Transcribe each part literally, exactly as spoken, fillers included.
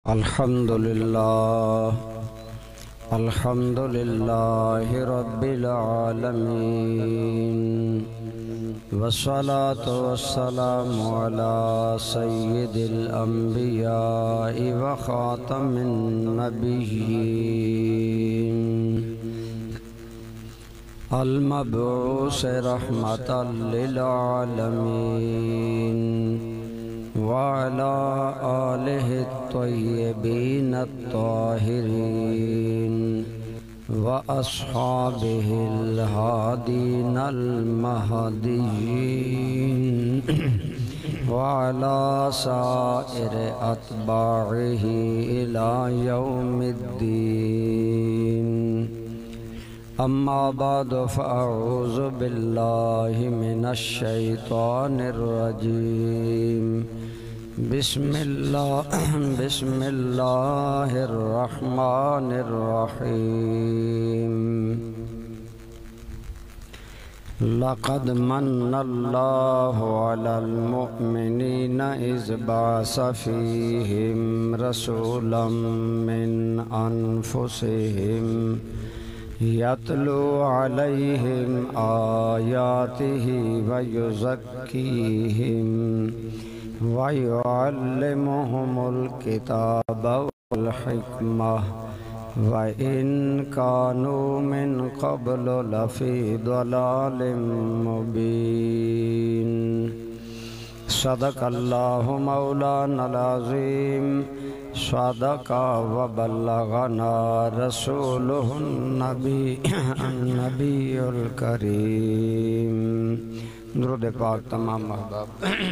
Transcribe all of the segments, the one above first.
الحمد لله الحمد لله رب العالمين والصلاة والسلام على سيد الأنبياء وخاتم النبيين المبعوث رحمة للعالمين وعلى آله الطيبين الطاهرين وأصحابه الهادين المهديين وعلى سائر أتباعه إلى يوم الدين. أما بعد فأعوذ بالله من الشيطان الرجيم. بسم الله بسم الله الرحمن الرحيم. لقد من الله على المؤمنين إذ بعث فيهم رسولا من أنفسهم يتلو عليهم آياته ويزكيهم ويعلمهم الكتاب والحكمة وإن كانوا من قبل لفي ضلال مبين. صدق الله مولانا العظيم. صدق وبلغنا رسوله النبي النبي الكريم. درود پاک تمام محباب.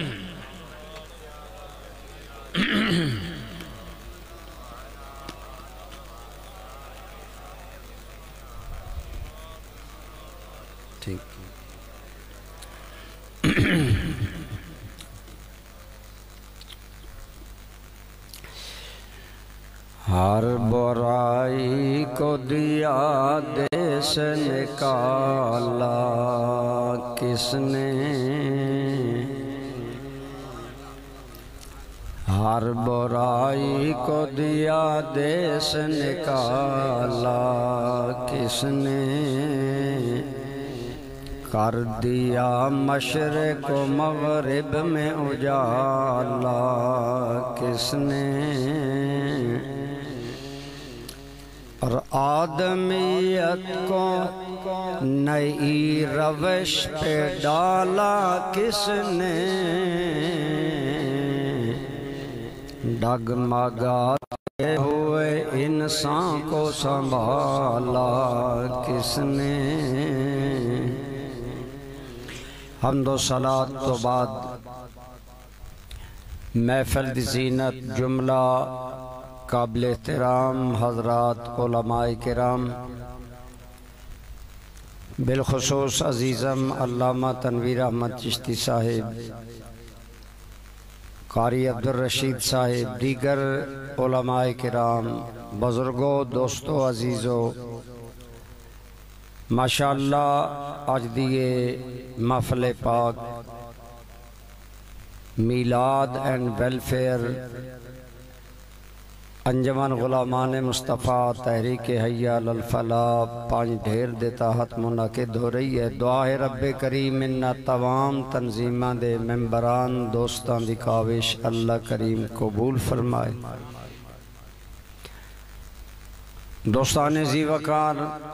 ٹھیک ہر برائی کو دیا دے سے نکالا کس نے، ہر برائی کو دیا دے سے نکالا کس نے، کر دیا مشرق و مغرب میں اجالا کس نے، اور آدمیت کو نئی روش پہ ڈالا کس نے، ڈگمگاتے ہوئے انسان کو سنبھالا کس نے. حمد و صلاۃ تو بعد محفل دی زینت جملہ قابل احترام حضرات علماء کرام، بالخصوص عزیزم علامہ تنویر احمد چشتی صاحب، قاری عبدالرشید صاحب، دیگر علماء کرام، بزرگوں، دوستوں، عزیزوں، ماشاءاللہ آج دیئے محفل پاک میلاد اینڈ ویلفیئر انجمن غلامان مصطفیٰ تحریک حی علی الفلاح پانچ ڈھیر دیتا ہاتھ منعقد ہو رہی ہے. دعا ہے رب کریم انہا تمام تنظیمہ دے ممبران دوستان دی کاوش اللہ کریم قبول فرمائے. دوستان زی وقار،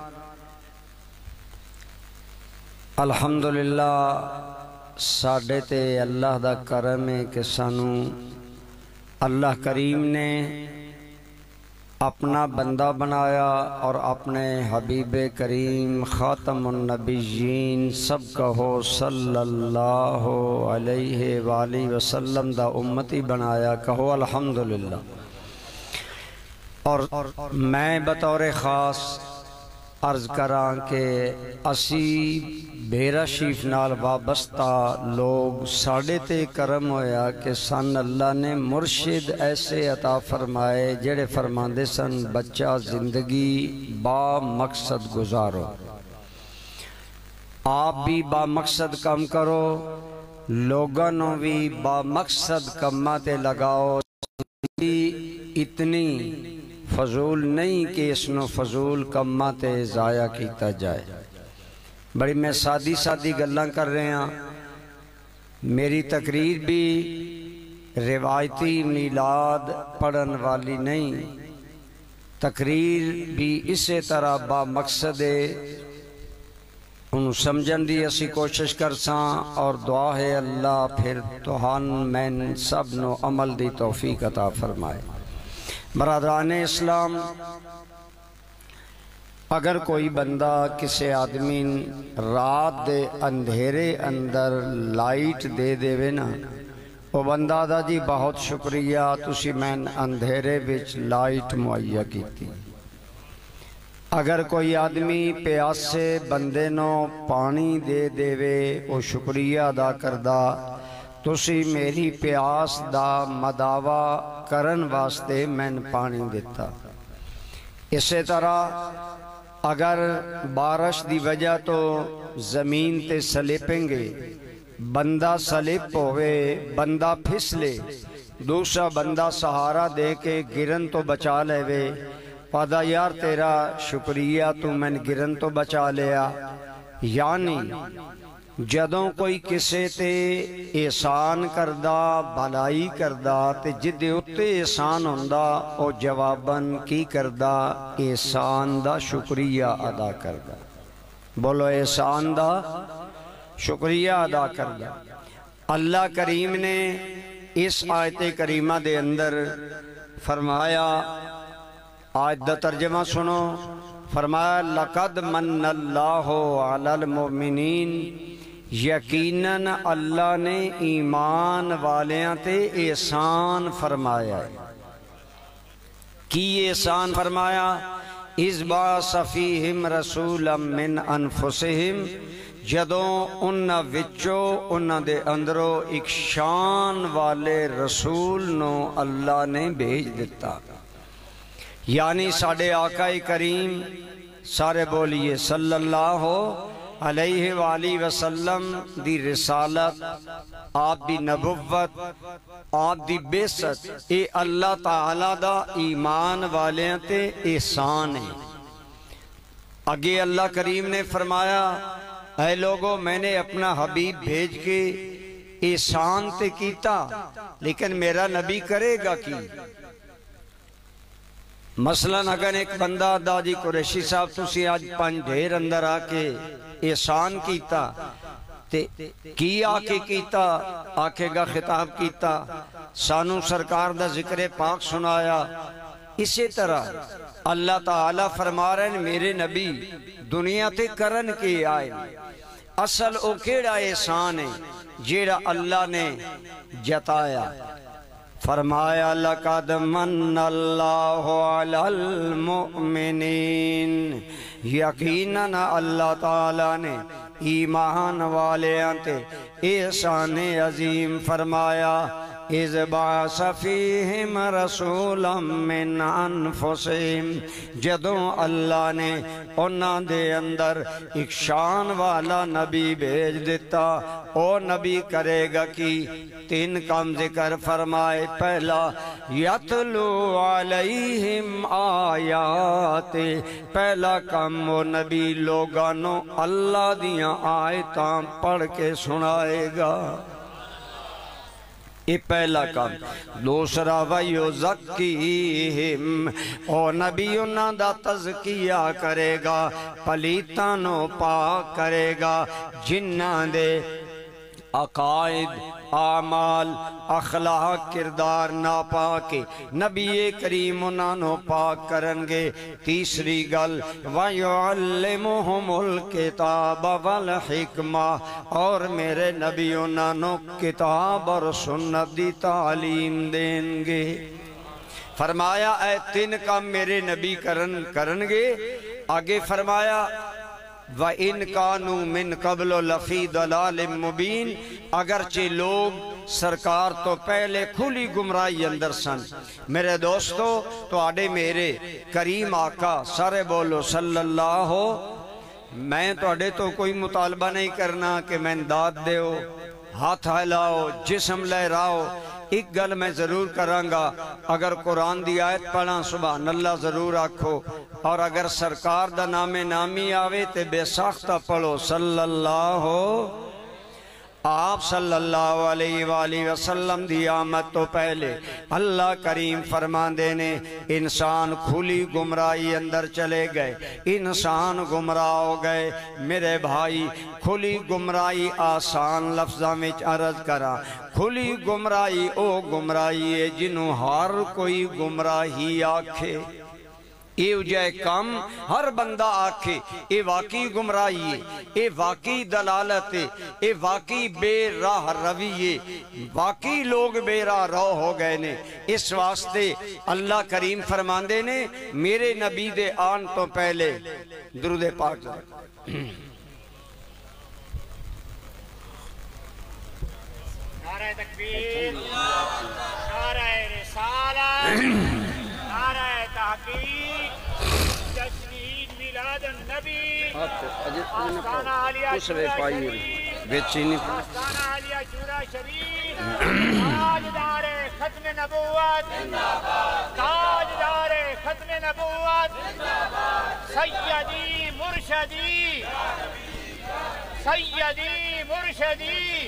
الحمدللہ ساڑھے تے اللہ دا کرم ہے کہ سانو اللہ کریم نے اپنا بندہ بنایا اور اپنے حبیب کریم خاتم النبیین سب کہو صلی اللہ علیہ وآلہ وسلم دا امتی بنایا. کہو الحمدللہ. اور میں بطور خاص عرض کران کہ اسی بیرہ شیف نال وابستہ لوگ ساڑھے تے کرم ہویا کہ سن اللہ نے مرشد ایسے عطا فرمائے جڑے فرماندے سن بچہ زندگی با مقصد گزارو، آپ بھی با مقصد کام کرو، لوگانوں بھی با مقصد کماتے لگاؤ، اتنی فضول نہیں کہ اس نو فضول کماں تے ضائع کیتا جائے۔ بڑی میں سادی سادی گلاں کر رہے ہیں، میری تقریر بھی روایتی میلاد پڑھن والی نہیں، تقریر بھی اسی طرح با مقصد انہوں سمجھن دی اسی کوشش کرساں، اور دعا ہے اللہ پھر توہان میں سب نو عمل دی توفیق عطا فرمائے۔ برادران اسلام، اگر کوئی بندہ کسی آدمی رات دے اندھیرے اندر لائٹ دے دے وے نا، وہ بندہ دا جی بہت شکریہ تسی میں اندھیرے وچ لائٹ معیہ کیتی۔ اگر کوئی آدمی پیاسے بندے نو پانی دے دے وے وہ شکریہ ادا کردہ، تسی میری پیاس دا مداوع کرن واسطے میں پانی دیتا۔ اسی طرح اگر بارش دی وجہ تو زمین تے سلیپیں گے، بندہ سلپ ہوئے، بندہ پھسلے، دوسرا بندہ سہارا دے کے گرن تو بچا لے وے، پادا یار تیرا شکریہ تو میں گرن تو بچا لیا۔ یعنی جدوں کوئی کسے تے احسان کردہ بھلائی کردہ تے جدے اتے احسان ہوندہ او جواباً کی کردہ احسان دا شکریہ ادا کردہ۔ بولو احسان دا شکریہ ادا کردہ۔ اللہ کریم نے اس آیت کریمہ دے اندر فرمایا، آیت دا ترجمہ سنو، فرمایا لَقَدْ مَنَّ اللَّهُ عَلَى الْمُؤْمِنِينَ، یقیناً اللہ نے ایمان والیاں تے احسان فرمایا۔ کی احسان فرمایا؟ اِذْ بَعَثَ فِيهِمْ رَسُولًا مِّنْ أَنفُسِهِمْ، جدوں انہاں وچوں انہاں دے اندروں ایک شان والے رسول نو اللہ نے بھیج دیتا۔ یعنی ساڑھے آقا کریم سارے بولیے صلی اللہ علیہ وآلہ وسلم دی رسالت، آپ دی نبوت، آپ دی بیست، اے اللہ تعالیٰ دا ایمان والیاں تے احسان ہے۔ آگے اللہ کریم نے فرمایا، اے لوگو میں نے اپنا حبیب بھیج کے احسان تے کیتا، لیکن میرا نبی کرے گا کی؟ مثلاً اگر ایک بندہ داجی قریشی صاحب تسی آج پانچ ڈھیر اندر آکے احسان کیتا تے کی آکے کیتا، آکے گا خطاب کیتا، سانو سرکار دا ذکر پاک سنایا۔ اسی طرح اللہ تعالیٰ فرما رہے ہیں میرے نبی دنیا تے کرن کے آئے، اصل او کیڑا احسان ہے جیڑا اللہ نے جتایا۔ فرمایا لَقَدْ مَنَّ اللَّهُ عَلَى الْمُؤْمِنِينَ، یقیناً اللہ تعالیٰ نے ایمان والے انتے احسان عظیم فرمایا۔ اِذْ بَعَثَ فِيهِمْ رَسُولًا مِّنْ أَنفُسِهِمْ، جدوں اللہ نے انہاں دے اندر ایک شان والا نبی بھیج دیتا۔ او نبی کرے گا کی؟ تین کام ذکر فرمائے۔ پہلا یتلو علیہم آیات، پہلا کام وہ نبی لوگانوں اللہ دیاں آیتاں پڑھ کے سنائے گا، یہ پہلا کام۔ دوسرا وَيُزَكِّيهِمْ، او نبی انہاں دا تزکیہ کرے گا، پلیتانوں پاک کرے گا، جنہاں دے عقائد، اعمال، اخلاق، کردار ناپاک نبی کریم انہوں پاک کرنگے۔ تیسری گل وَيُعَلِّمُهُمُ الْكِتَابَ وَالْحِكْمَةِ، اور میرے نبی انہوں کتاب اور سنت دی تعلیم دیں گے۔ فرمایا اے تین کام میرے نبی کرن کرنگے۔ آگے فرمایا وَإِنْ كَانُوا مِنْ قَبْلُ لَفِي ضَلَالٍ مُبِينٍ، اگرچہ لوگ سرکار تو پہلے کھلی گمراہی اندر سن۔ میرے دوستو تو آڑے میرے کریم آقا سارے بولو صلی اللہ ہو، میں تو آڑے تو کوئی مطالبہ نہیں کرنا کہ میں داد دے ہو، ہاتھ ہلاؤ، جسم لہراؤ، ایک گل میں ضرور کرانگا، اگر قرآن دی آیت پڑھاں سبحان اللہ ضرور آکھو، اور اگر سرکار دا نام نامی آوے تے بے ساختہ پڑھو صلی اللہ آپ صلی اللہ علیہ وآلہ وسلم دی آمد تو پہلے اللہ کریم فرمان دینے انسان کھلی گمراہی اندر چلے گئے، انسان گمراہ ہو گئے۔ میرے بھائی کھلی گمراہی آسان لفظاں میں عرض کرا، کھلی گمراہی او گمراہی ہے جنہوں ہر کوئی گمراہی آکھے، اے اجائے کم ہر بندہ آکھے اے واقعی گمراہی ہے، اے واقعی دلالت ہے، اے واقعی بے راہ روی ہے، واقعی لوگ بے راہ رو ہو گئے نے۔ اس واسطے اللہ کریم فرماندے نے میرے نبی دے آن تو پہلے درود پاک نعرہ تکبیر، نعرہ رسالت، نعرہ تحقیق، تجدید میلاد النبی، آستانہ عالیہ شورا شریف، آستانہ عالیہ شورا شریف، تاجدار ختم نبوت، تاجدار ختم نبوت، سیدی مرشدی، سیدی مرشدی،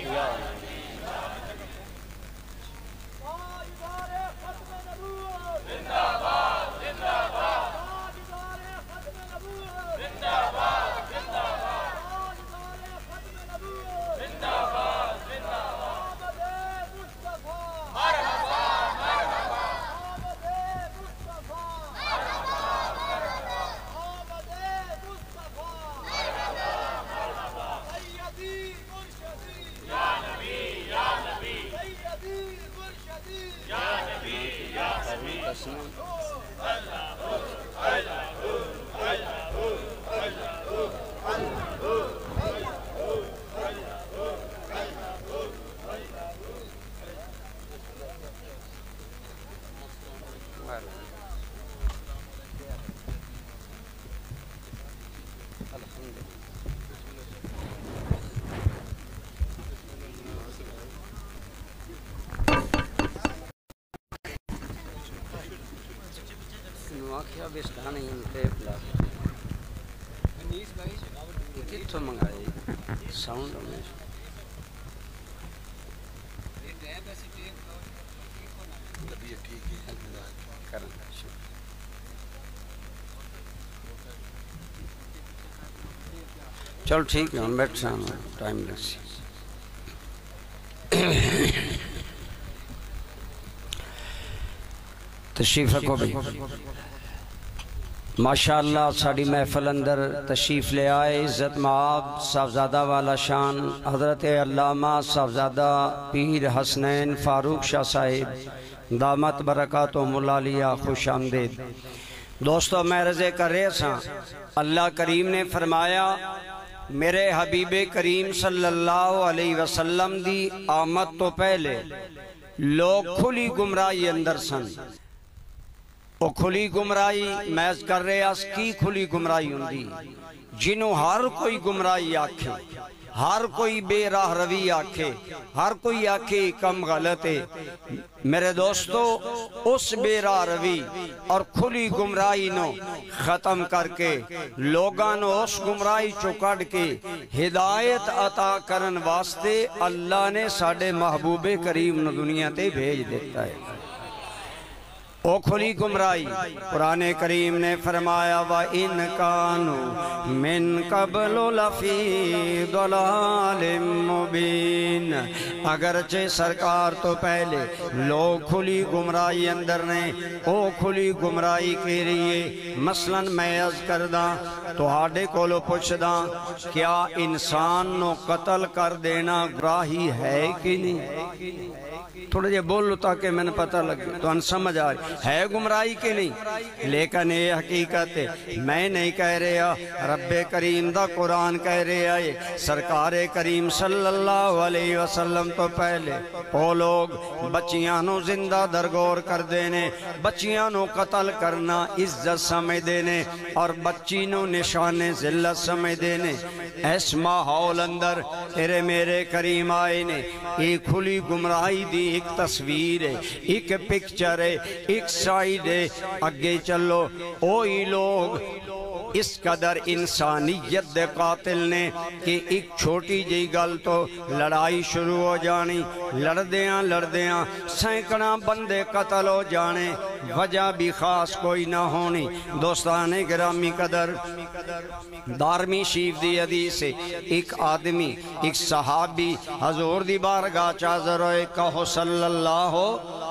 آخیا بستانے ہم ٹیپ لا کتھوں منگائے ساؤنڈ میں چل ٹھیک ہے ہم بیٹھ سا ٹائم لگسی تشریف رکھو بھی ماشاءاللہ ساڑی محفل اندر تشریف لے آئے عزت معاب صاحبزادہ والا شان حضرت علامہ صاحبزادہ پیر حسنین فاروق شاہ صاحب دامت برکاتہم العالیہ خوش آمدید۔ دوستو میں رضے کر رہے ساں اللہ کریم نے فرمایا میرے حبیب کریم صلی اللہ علیہ وسلم دی آمد تو پہلے لوگ کھلی گمراہی اندر سن۔ او کھلی گمراہی محض کر رہے اس کی کھلی گمراہی ہوندی جنہوں ہر کوئی گمراہی آکھے، ہر کوئی بے راہ روی آکھے، ہر کوئی آکھے کم غلط ہے۔ میرے دوستو اس بے راہ روی اور کھلی گمراہی نو ختم کر کے لوگانو اس گمراہی چکڑ کے ہدایت عطا کرن واسطے اللہ نے ساڑے محبوب کریم نو دنیا تے بھیج دیتا ہے۔ او کھلی گمراہی قرآن کریم نے فرمایا وَإِن كَانُوا مِن قَبْلُ لَفِي ضَلَالٍ مُبِينٍ اگرچہ سرکار تو پہلے لوگ کھلی گمراہی اندر نے او کھلی گمراہی کے لیے مثلا میں عرض کرداں تو ہاڑے کولو پوچھ داں کیا انسان نو قتل کر دینا گمراہی ہے کہ نہیں؟ تھوڑے جے بولو تاکہ میں نے پتہ لگے تو ان سمجھ آئے ہے گمراہی کے نہیں، لیکن یہ حقیقت ہے میں نہیں کہہ رہا، رب کریم دا قرآن کہہ رہا ہے سرکار کریم صلی اللہ علیہ وسلم تو پہلے وہ لوگ بچیاں نو زندہ درگور کر دینے، بچیاں نو قتل کرنا عزت سمجھ دینے اور بچی نو نشان ذلت سمجھ دینے۔ اس ماحول اندر تیرے میرے کریم آئے نے ایک کھلی گمراہی دی ایک تصویر ہے، ایک پکچر ہے، ایک سائیڈ ہے. اگے چلو اوہی لوگ اس قدر انسانیت دے قاتل نے کہ ایک چھوٹی جی گل تو لڑائی شروع ہو جانی، لڑدیاں لڑدیاں سینکڑا بندے قتل ہو جانے، وجہ بھی خاص کوئی نہ ہونی. دوستان گرامی قدر دارمی شریف دی حدیث سے ایک آدمی ایک صحابی حضور دی بارگاہ حاضر ہوئے، کہو صلی اللہ ہو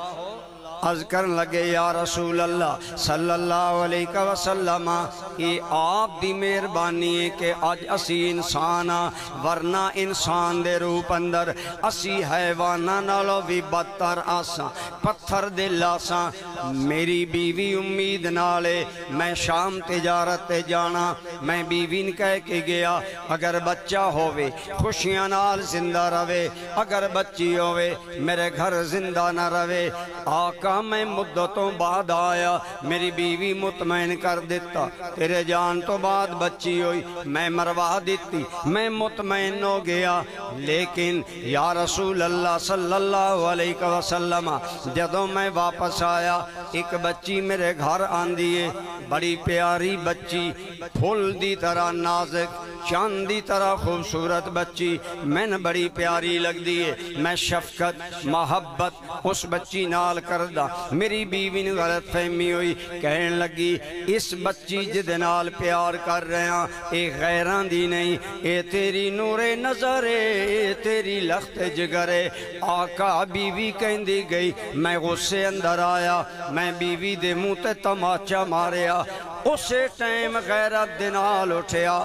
عرض کرن لگے یا رسول اللہ صلی اللہ علیہ وسلم یہ آپ دی مہربانی ہے کہ آج اسی انسانا ورنہ انسان دے روپ اندر اسی حیوانہ نالو بھی بدتر آساں پتھر دل آساں. میری بیوی امید نالے میں شام تجارت تے جانا، میں بیوی نے کہہ کے گیا اگر بچہ ہوئے خوشیاں نال زندہ روے، اگر بچی ہوئے میرے گھر زندہ نہ روے. آقا میں مدتوں بعد آیا، میری بیوی مطمئن کر دیتا، تیرے جان تو بعد بچی ہوئی، میں مروا دیتی، میں مطمئن ہو گیا. لیکن یا رسول اللہ صلی اللہ علیہ وسلم جدوں میں واپس آیا ایک بچی میرے گھر آن دیئے، بڑی پیاری بچی، پھول دی طرح نازک، چاند دی طرح خوبصورت بچی، میں نے بڑی پیاری لگ دیئے. میں شفقت محبت اس بچی نال کردہ، میری بیوی نے غلط فہمی ہوئی، کہنے لگی اس بچی جد نال پیار کر رہے ہیں اے غیران دی نہیں، اے تیری نور نظر اے تیری لخت جگرے. آقا بیوی کہن دی گئی، میں غصے اندر آیا، میں بیوی دے منہ تے تماچا ماریا. اسے ٹائم غیرت دنال اٹھیا،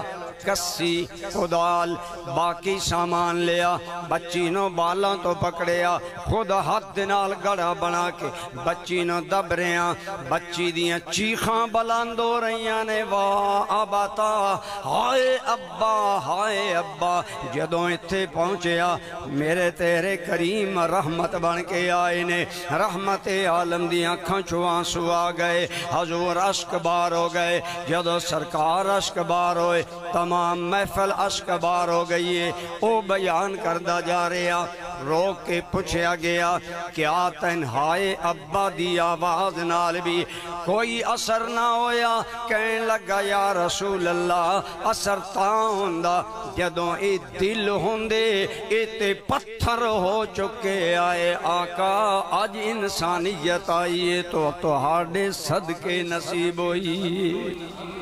کسی خدال باقی سامان لیا، بچی نو بالاں تو پکڑیا، خود ہاتھ دنال گڑا بنا کے بچی نو دب رہیاں. بچی دیاں چیخاں بلند ہو رہیاں نے، واہ آباتا ہائے ابا ہائے ابا. جدوں اتھے پہنچیا میرے تیرے کریم رحمت بن کے آئے نے، رحمت عالم دیاں کھنچو آنسو آ گئے، حضور عشق بار ہو گئے. جدوں سرکار عشق بار ہوئے تمام محفل عشق بار ہو گئی ہے. او بیان کردہ جا رہا، روک کے پوچھیا گیا کیا تنہائے ابا دی آواز نال بھی کوئی اثر نہ ہویا؟ کہنے لگا یا رسول اللہ اثر تاں ہوندہ جدوں اے دل ہوندے اے تے پتھر ہو چکے آئے. آقا آج انسانیت آئیے تو تہاڈے صدقے نصیب ہوئی.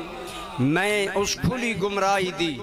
میں اس کھلی گمراہی دی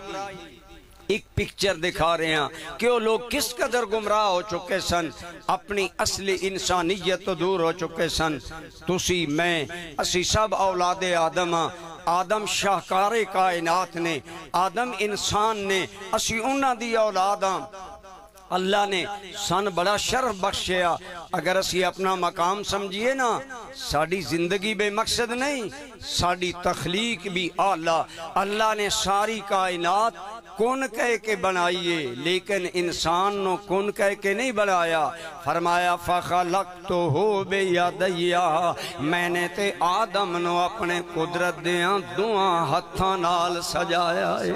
ایک پکچر دکھا رہے ہیں کہ وہ لوگ کس قدر گمراہ ہو چکے سن، اپنی اصلی انسانیت تو دور ہو چکے سن. تسی میں اسی سب اولاد آدم ہاں، آدم شاہکار کائنات نے، آدم انسان نے، اسی انہاں دی اولاد ہاں. اللہ نے سن بڑا شرف بخشیا. اگر اسی اپنا مقام سمجھئے نا، ساڑی زندگی بے مقصد نہیں، ساڑی تخلیق بھی اعلیٰ. اللہ نے ساری کائنات کون کہہ کے بنائیے، لیکن انسان نو کون کہہ کے نہیں بنایا. فرمایا فَخَلَقْتُهُ بِيَدَيَّ، میں نے تے آدم نو اپنے قدرت دیاں دعاں ہتھاں نال سجایا ہے.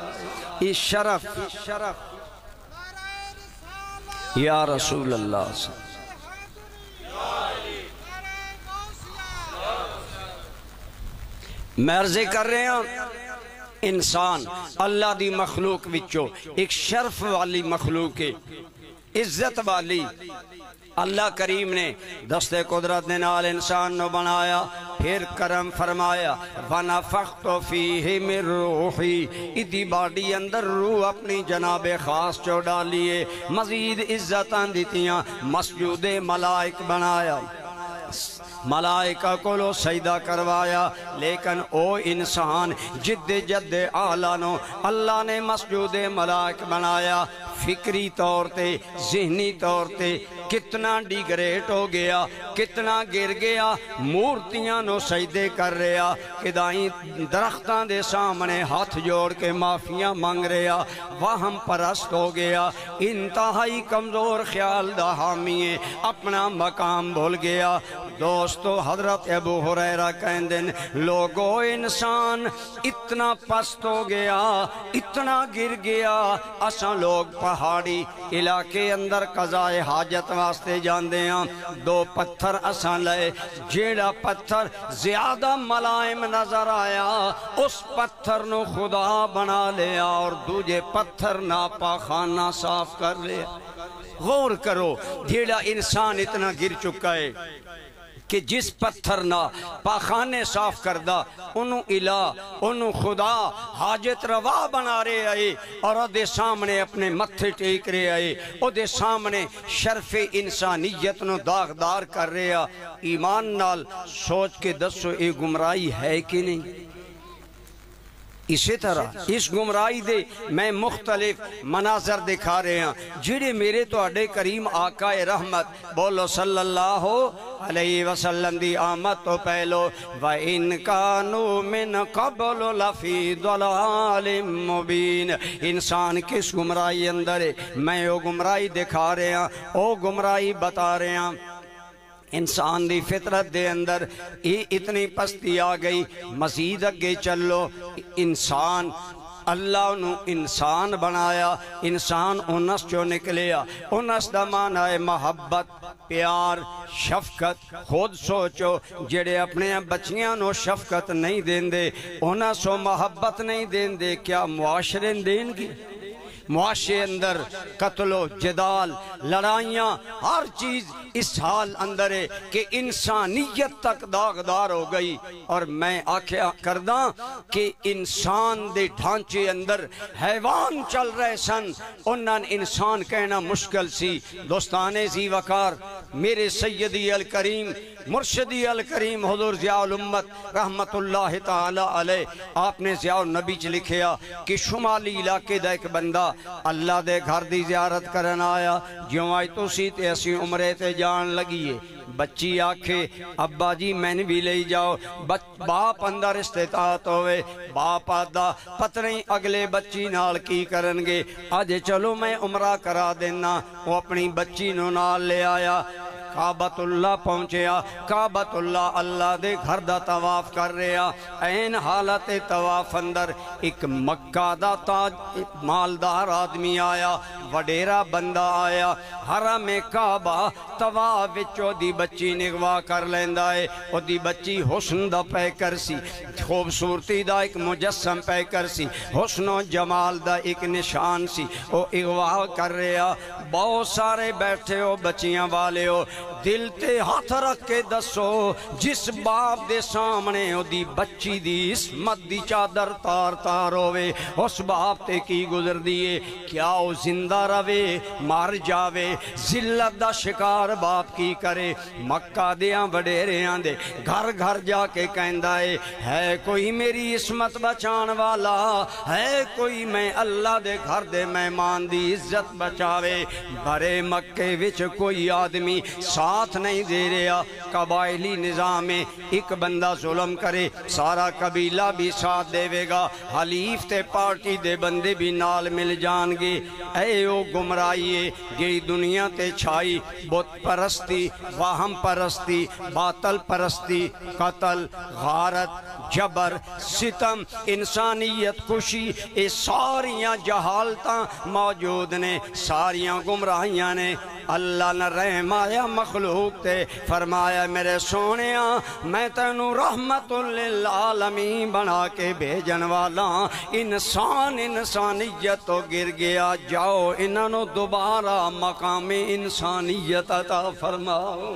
یہ شرف یا رسول اللہ صلی اللہ میں عرضے کر رہے ہیں. انسان اللہ دی مخلوق وچو ایک شرف والی مخلوق ہے، عزت والی. اللہ کریم نے دست قدرت نے نال انسان نو بنایا، پھر کرم فرمایا وَنَفَخْتُ فِيهِ مِن رُوحِي، ادھی باڈی اندر روح اپنی جناب خاص چو ڈالیے، مزید عزتاں دیتیاں، مسجود ملائک بنایا، ملائکہ کو لو سجدہ کروایا. لیکن او انسان جد جد اعلیٰ نو اللہ نے مسجود ملائک بنایا. فکری طور تے ذہنی طور تے کتنا ڈیگریٹ ہو گیا، کتنا گر گیا، مورتیاں نو سجدے کر رہا، کدائیں درختاں دے سامنے ہاتھ جوڑ کے معافیاں مانگ رہا، وہم پرست ہو گیا. انتہائی کمزور خیال دا حامی ہے، اپنا مقام بھول گیا. دوستو حضرت ابو ہریرہ کہن دن لوگو انسان اتنا پست ہو گیا اتنا گر گیا اساں لوگ پہاڑی علاقے اندر قضائے حاجت واسطے جاندے ہیں دو پتھر اساں لے جیڑا پتھر زیادہ ملائم نظر آیا اس پتھر نو خدا بنا لیا اور دوجے پتھر ناپا خانہ صاف کر لیا غور کرو جیڑا انسان اتنا گر چکا ہے کہ جس پتھر نہ پاخانے صاف کردہ انہوں الہ انہوں خدا حاجت روا بنا رہے آئے اور او دے سامنے اپنے متھے ٹیک رہے آئے او دے سامنے شرف انسانیت نو داغدار کر رہے آ ایمان نال سوچ کے دسو اے گمراہی ہے کہ نہیں اسی طرح اس گمراہی دے میں مختلف مناظر دکھا رہے ہیں جڑے میرے تو اڈے کریم آقا رحمت بولو صلی اللہ علیہ وسلم دی آمد تو پہلو وَإِن كَانُوا مِن قَبْلُ لَفِي ضَلَالٍ مُبِينٍ انسان کس گمراہی اندر ہے میں وہ گمراہی دکھا رہے ہیں وہ گمراہی بتا رہے ہیں انسان دی فطرت دے اندر یہ اتنی پستی آ گئی مزید اگے چلو انسان اللہ نے انسان بنایا انسان انس جو نکلیا انس دا معنی ہے محبت پیار شفقت خود سوچو جڑے اپنے بچیاں نو شفقت نہیں دین دے انس و محبت نہیں دین دے کیا معاشرے دین گی معاشرے اندر قتل و جدال لڑائیاں ہر چیز اس حال اندر ہے کہ انسانیت تک داغدار ہو گئی اور میں آکھیا کردہ کہ انسان دے ڈھانچے اندر حیوان چل رہے سن انہاں انسان کہنا مشکل سی دوستانے زی وقار میرے سیدی الکریم مرشدی الکریم حضور ضیاء الامت رحمت اللہ تعالی علیہ آپ نے ضیاء النبی چ لکھیا کہ شمالی علاقے دا ایک بندہ اللہ دے گھر دی زیارت کرن آیا جیوں آئی تو سی تے اسی عمرے تے جان لگیے بچی آکھے ابا جی میں نے بھی لے جاؤ باپ اندر استطاعت ہوئے باپ آدھا پتہ نہیں اگلے بچی نال کی کرنگے آج چلو میں عمرہ کرا دینا وہ اپنی بچی نو نال لے آیا کعبۃ اللہ پہنچیا کعبۃ اللہ اللہ دے گھر دا طواف کر رہا این حالت طواف اندر ایک مکہ دا تاج مالدار آدمی آیا وڈیرا بندہ آیا حرم کعبہ طواف وچو دی بچی نگوا کر لیندا ہے او دی بچی حسن دا پے کر سی خوبصورتی دا ایک مجسم پے کر سی حسن و جمال دا ایک نشان سی او اغوا کر رہا بہت سارے بیٹھے ہو بچیاں والے ہو دل تے ہاتھ رکھ کے دسو جس باپ دے سامنے او دی بچی دی اسمت دی چادر تار تار ہوئے اس باپ تے کی گزر دیئے کیا او زندہ روے مار جاوے ذلت دا شکار باپ کی کرے مکہ دیاں وڈیریاں دے گھر گھر جا کے کہندہ ہے ہے کوئی میری اسمت بچان والا ہے کوئی میں اللہ دے گھر دے مہمان دی عزت بچاوے بھرے مکے وچ کوئی آدمی ساتھ نہیں دے رہا قبائلی نظام میں ایک بندہ ظلم کرے سارا قبیلہ بھی ساتھ دے گا حلیف تے پارٹی دے بندے بھی نال مل جان گے اے او گمراہی گئی دنیا تے چھائی بت پرستی واہم پرستی باطل پرستی قتل غارت جبر ستم انسانیت کشی اے ساریاں جہالتاں موجود نے ساریاں گمراہیاں نے اللہ نے رحم آیا مخلوق تے فرمایا میرے سونیاں میں تینوں رحمت للعالمین بنا کے بھیجن والا انسان انسانیت تو گر گیا جاؤ انہوں دوبارہ مقام انسانیت عطا فرماؤ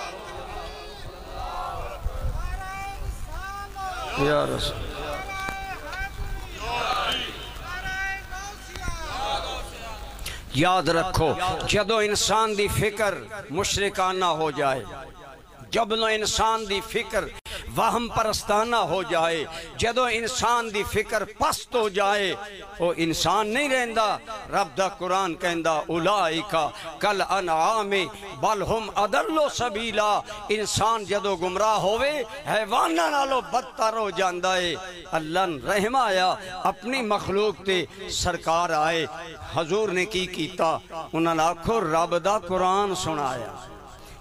یا رسول یاد رکھو جدو انسان دی فکر مشرکانہ ہو جائے جب نو انسان دی فکر وہم پرستانہ ہو جائے جدو انسان دی فکر پست ہو جائے وہ انسان نہیں رہندا رب دا قرآن کہندہ اولائکا کل انعام بل ہم ادلو سبیلا انسان جدو گمراہ ہوئے حیوانہ نالو بدتر ہو جاندہ ہے اللہ رحم آیا اپنی مخلوق تے سرکار آئے حضور نے کی کیتا انہاں آکھو رب دا قرآن سنایا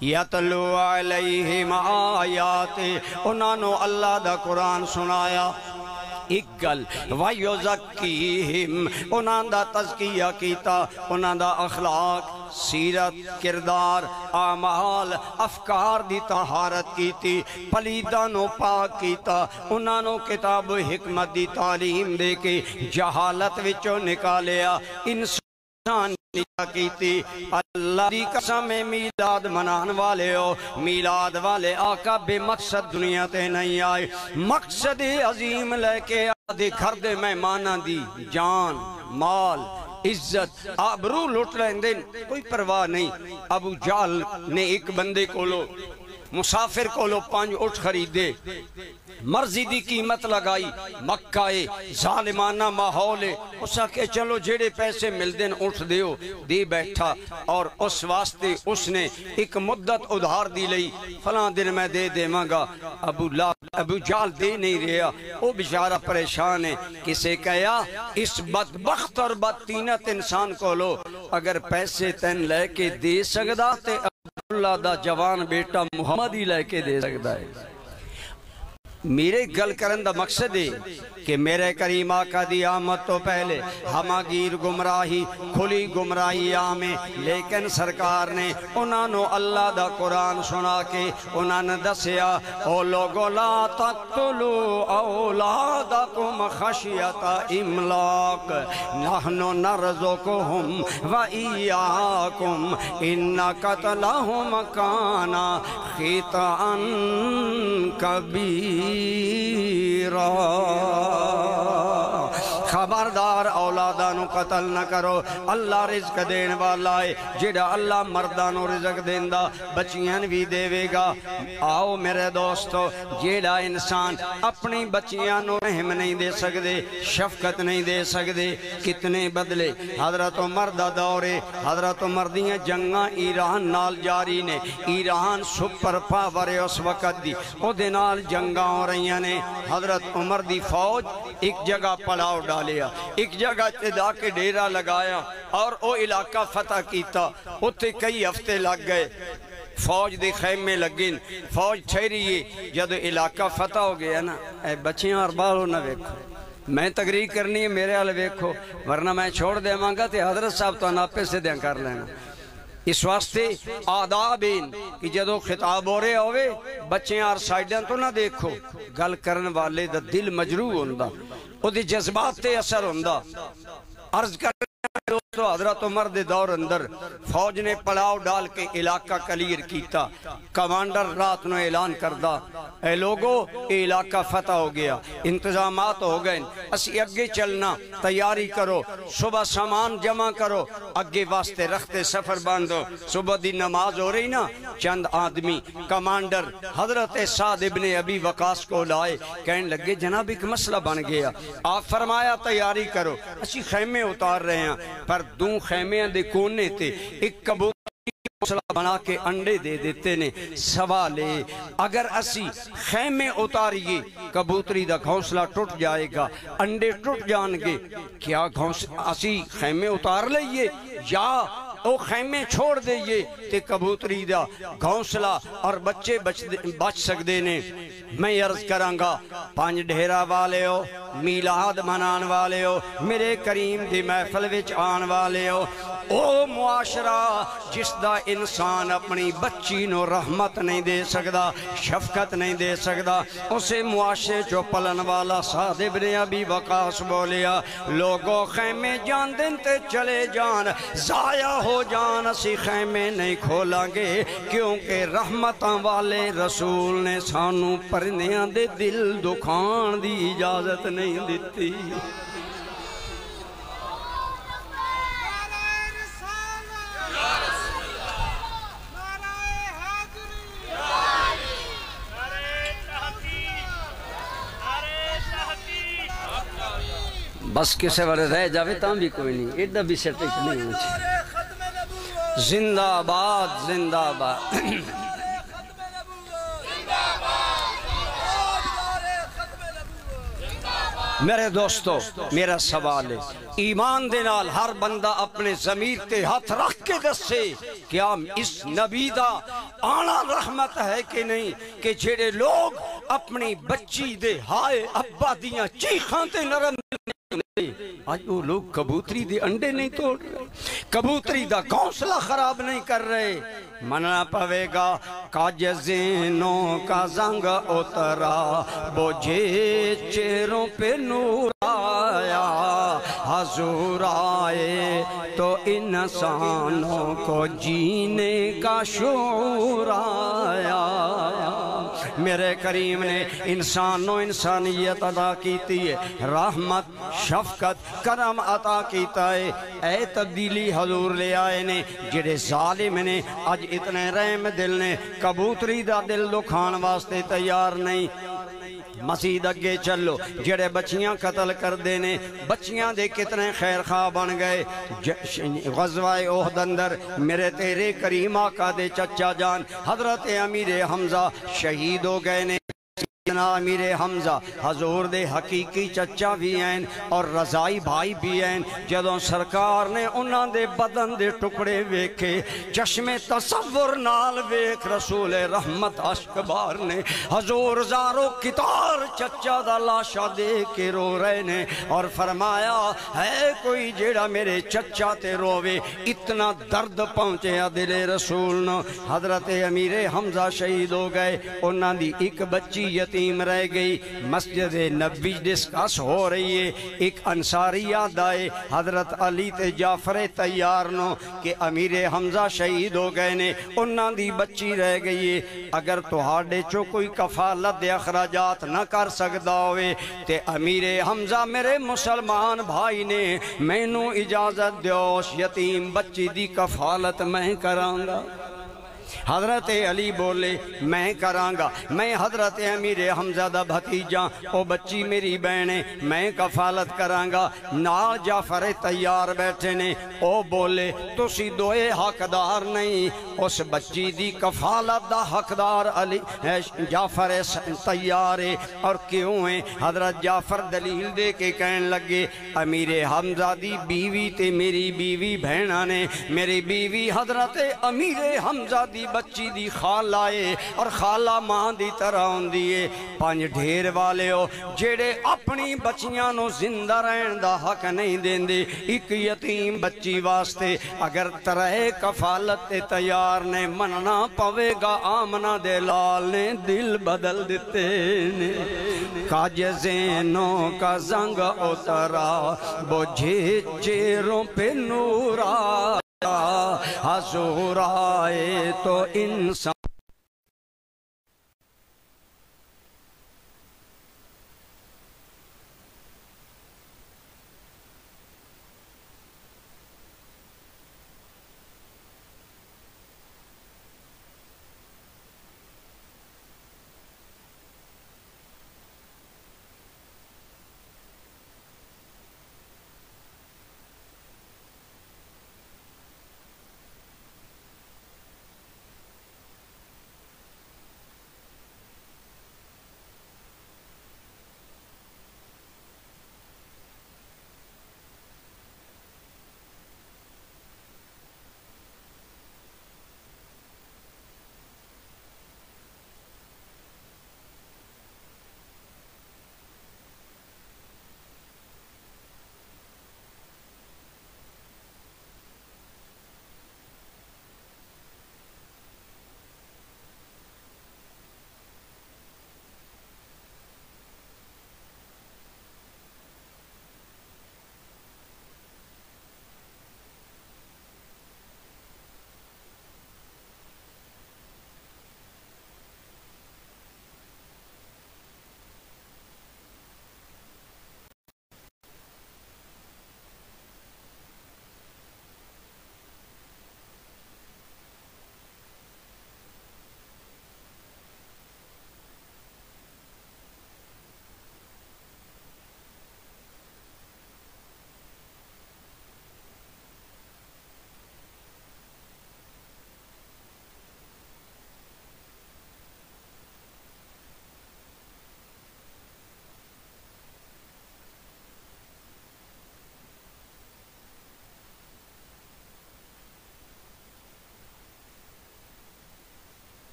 یتلو علیہم آیات انہاں نو اللہ دا قرآن سنایا ایک گل وَيُزَكِّيهِمْ انہاں دا تزکیہ کیتا انہاں دا اخلاق سیرت کردار اعمال افکار دی طہارت کیتی پلیداں نو پاک کیتا انہاں نو کتاب و حکمت دی تعلیم دے کے جہالت وچوں نکالیا انسان کیتی اللہ دی قسم میلاد منان والے ہو میلاد والے آقا بے مقصد دنیا تے نہیں آئے مقصد عظیم لے کے آدھے گھر دے مہمانہ دی جان مال عزت آبرو لوٹ لیندے کوئی پرواہ نہیں ابو جہل نے ایک بندے کو لو مسافر کو لو پانچ اٹھ خریدے مرضی دی قیمت لگائی مکہ ظالمانہ ماحول اسا کہ چلو جیڑے پیسے مل دین اٹھ دیو دی بیٹھا اور اس واسطے اس نے ایک مدت ادھار دی لئی فلاں دن میں دے دے مانگا ابو لا ابو جال دے نہیں رہا وہ بیچارہ پریشان ہے کسے کہیا اس بدبخت اور بدتینت انسان کو لو اگر پیسے تین لے کے دے سکدا تے اللہ دا جوان بیٹا محمد ہی لے کے دے سکدا ہے میرے گل کرن دا مقصد ہے کہ میرے کریم آقا دی آمد تو پہلے ہماگیر گمراہی کھلی گمراہی آمیں لیکن سرکار نے انہاں نو اللہ دا قرآن سنا کے انہاں نے دسیا او لوگو لا تقتلو اولادکم خشیت املاق نحنو نرزقہم و ایاکم ان قتلہم کانا خطأ کبیر خبردار اولادانو قتل نہ کرو اللہ رزق دین والا ہے جڑا اللہ مردانو رزق دیندہ بچیاں بھی دے وے گا آؤ میرے دوستو جڑا انسان اپنی بچیاں نو رحم نہیں دے سکدے شفقت نہیں دے سکدے کتنے بدلے حضرت عمر دا دورے حضرت عمر دیاں جنگاں ایران نال جاری نے ایران سپر پاور ہے اس وقت دی او دے نال جنگاں ہو رہی نے حضرت عمر دی فوج ایک جگہ پڑاؤ ڈالیا ایک جگہ تدا کے ڈیرہ لگایا اور او علاقہ فتح کیتا اتے کئی ہفتے لگ گئے فوج دے خیمے لگین فوج ٹھہریے جب علاقہ فتح ہو گیا نا اے بچیاں اور بالو نہ ویکھو میں تقریر کرنی ہے میرے حال ویکھو ورنہ میں چھوڑ دے مانگا تے حضرت صاحب تو ناپے سے دیں کر لینا اس واسطے آداب ان کہ جدو خطاب ہو رہے ہوئے بچیں اور سائیڈیں تو نہ دیکھو گل کرن والے دا دل مجروح ہوندہ او دی جذبات تے اثر ہوندہ عرض کرنے دوستو حضرت عمر دے دور اندر فوج نے پڑاؤ ڈال کے علاقہ کلیر کیتا کمانڈر رات نو اعلان کردہ اے لوگو اے علاقہ فتح ہو گیا انتظامات ہو گئے اسی اگے چلنا تیاری کرو صبح سامان جمع کرو اگے واسطے رکھتے سفر باندھو صبح دی نماز ہو رہی نا چند آدمی کمانڈر حضرت سعد ابن ابی وقاص کو لائے کہنے لگے جناب ایک مسئلہ بن گیا آپ فرمایا تیاری کرو اسی خیمے اتار رہے ہیں پر دوں خیمے دے کونے تے ایک کبوتری گھونسلہ بنا کے انڈے دے دیتے نے سوالے اگر اسی خیمے اتاریے کبوتری دا گھونسلہ ٹوٹ جائے گا انڈے ٹوٹ جان گے کیا اسی خیمے اتار لئیے یا او خیمے چھوڑ دئیے تے کبوتری دا گھونسلہ اور بچے بچ سکدے نے میں عرض کرانگا پانچ ڈھیرہ والے ہو میلاد منان والے ہو میرے کریم دی محفل وچ آن والے ہو او معاشرہ جس دا انسان اپنی بچی نو رحمت نہیں دے سکدا شفقت نہیں دے سکدا اسے معاشرے جو پلن والا سعد ابن ابی وقاص بولیا لوگوں خیمے جان دن تے چلے جان ضائع ہو جان اسی خیمے نہیں کھولاں گے کیونکہ رحمتاں والے رسول نے سانو پرنیاں دے دل دکھان دی اجازت نہیں دیتی بس کسے والے رہ جاوے تاں بھی کوئی نہیں ایڈا بھی سیٹک نہیں ہونا چاہیے زندہ آباد زندہ آباد میرے دوستو میرا سوال ہے ایمان دے نال ہر بندہ اپنے ضمیر تے ہاتھ رکھ کے دسے کیا اس نبی دا آنا رحمت ہے کہ نہیں کہ جڑے لوگ اپنی بچی دے ہائے ابا دیاں چیخاں تے نرم آج وہ لوگ کبوتری دے انڈے نہیں توڑ رہے، کبوتری دا گھونسلہ خراب نہیں کر رہے۔ مننا پوے گا کاج زینوں کا زنگ اترا بوجھے چہروں پہ نور آیا، حضور آئے تو انسانوں کو جینے کا شعور آیا۔ میرے کریم نے انسانوں انسانیت عطا کیتی ہے، رحمت شفقت کرم عطا کیتا ہے۔ اے تبدیلی حضور لے آئے نے جڑے ظالم نے اج اتنے رحم دل نے کبوتری دا دل دکھان واسطے تیار نہیں۔ مسجد اگے چلو جڑے بچیاں قتل کر دینے بچیاں دے کتنے خیر خواہ بن گئے۔ غزوہ احد اندر میرے تیرے کریم آقا دے چچا جان حضرت امیر حمزہ شہید ہو گئے نے۔ امیر حمزہ حضور دے حقیقی چچا بھی ہیں اور رضائی بھائی بھی ہیں۔ جدوں سرکار نے انہاں دے بدن دے ٹکڑے ویکھے چشم تصور نال ویکھ رسول رحمت اشکبار نے حضور زارو کتار چچا دا لاشا دے کے رو رہے نے اور فرمایا ہے کوئی جیڑا میرے چچا تے روے، اتنا درد پہنچے دل رسول نو۔ حضرت امیر حمزہ شہید ہو گئے، انہاں دی ایک بچی یتیم رہ گئی۔ مسجد نبی ڈسکس ہو رہی ہے، ایک انصاری یاد آئے حضرت علی تے جعفر تیار نو کہ امیر حمزہ شہید ہو گئے نے، انہاں دی بچی رہ گئی ہے۔ اگر تہاڈے چو کوئی کفالت دے اخراجات نہ کر سکدا ہوئے تے امیر حمزہ میرے مسلمان بھائی نے مینوں اجازت دیوش یتیم بچی دی کفالت میں کرانگا۔ حضرت علی بولے میں کرانگا، میں حضرت امیر حمزہ دا بھتیجا، او بچی میری بہنے میں کفالت کرانگا۔ نال جعفر تیار بیٹھے نے، او بولے تسی دوئے حقدار نہیں، اس بچی دی کفالت دا حقدار علی جعفر تیار ہے۔ اور کیوں ہیں؟ حضرت جعفر دلیل دے کے کہن لگے امیر حمزہ دی بیوی تے میری بیوی بہنہ نے، میری بیوی حضرت امیر حمزہ دی بچی دی خال آئے اور خالہ ماں دی طرح ہوں دیئے۔ پانچ ڈھیر والے ہو جیڑے اپنی بچیاں نو زندہ رہن دا حق نہیں دین دے، ایک یتیم بچی واسطے اگر ترہ کفالت تے تیار نے مننا پوے گا۔ آمنہ دے لال نے دل بدل دیتے نے، کاج زینوں کا زنگ اترا بجھے چہروں پہ نور آیا، حضور آئے تو انسان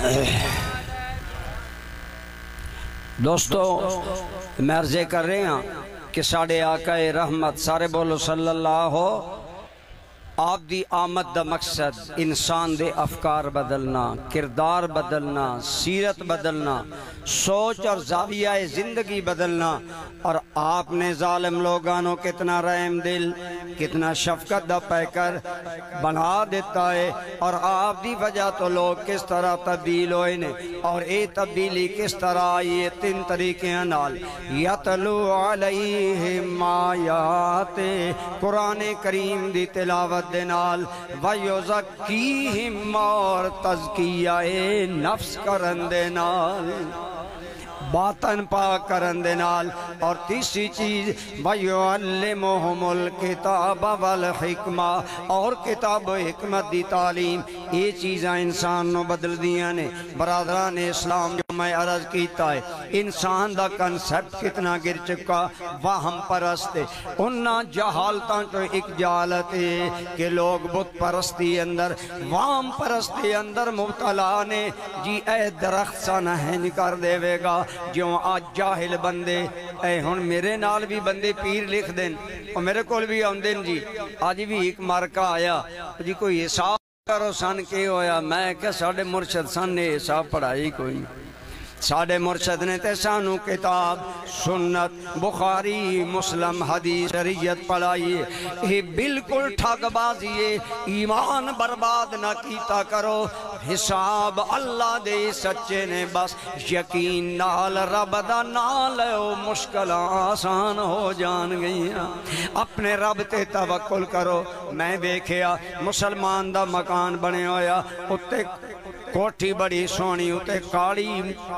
دوستو میں عرضے کر رہے ہیں کہ ساڑھے آقا رحمت سارے بولو صلی اللہ ہو آپ دی آمد دا مقصد انسان دے افکار بدلنا، کردار بدلنا، سیرت بدلنا، سوچ اور زاویہ زندگی بدلنا، اور آپ نے ظالم لوگانوں کتنا رحم دل، کتنا شفقت دا پیکر بنا دیتا ہے، اور آپ دی وجہ تو لوگ کس طرح تبدیل ہوئے نے، اور اے تبدیلی کس طرح آئی ہے تین طریقے نال یتلو علیہم آیات قرآن کریم دی تلاوت دنال وَيُزَكِّيهِمْ اور تزکیہ نفس کرن دنال باطن پاک کرن دنال، اور تیسری چیز وَيُعَلِّمُهُمُ الْكِتَابَ وَالْحِکْمَةِ اور کتاب و حکمت دی تعلیم۔ یہ چیزاں انسان نو بدل دیاں نے۔ برادران اسلام جو میں عرض کیتا ہے انسان دا کنسپٹ کتنا گر چکا، وہم پرست ہے، انہاں جہالتاں تو ایک جہالت ہے کہ لوگ بت پرستی اندر وہم پرستی اندر مبتلا نے، جی اے درخت سا نہن کر دے وے گا جو آج جاہل بندے اے ہن میرے نال بھی بندے پیر لکھ دیں اور میرے کول بھی آندن جی آج بھی ایک مارکہ آیا جی کوئی حساب کرو سن کے ہویا، میں کہ ساڑھے مرشد سن نے حساب پڑھائی کوئی، ساڑھے مرشد نے تے سانو کتاب سنت بخاری مسلم حدیث شریعت پڑھائی ہے، یہ بالکل ٹھگ بازی ہے، ایمان برباد نہ کیتا کرو، حساب اللہ دے سچے نے، بس یقین نال رب دا نال او مشکل آسان ہو جان گئی، اپنے رب تے توکل کرو۔ میں دیکھیا مسلمان دا مکان بنے ہویا، اتے کوٹھی بڑی سونی، اتے کاڑی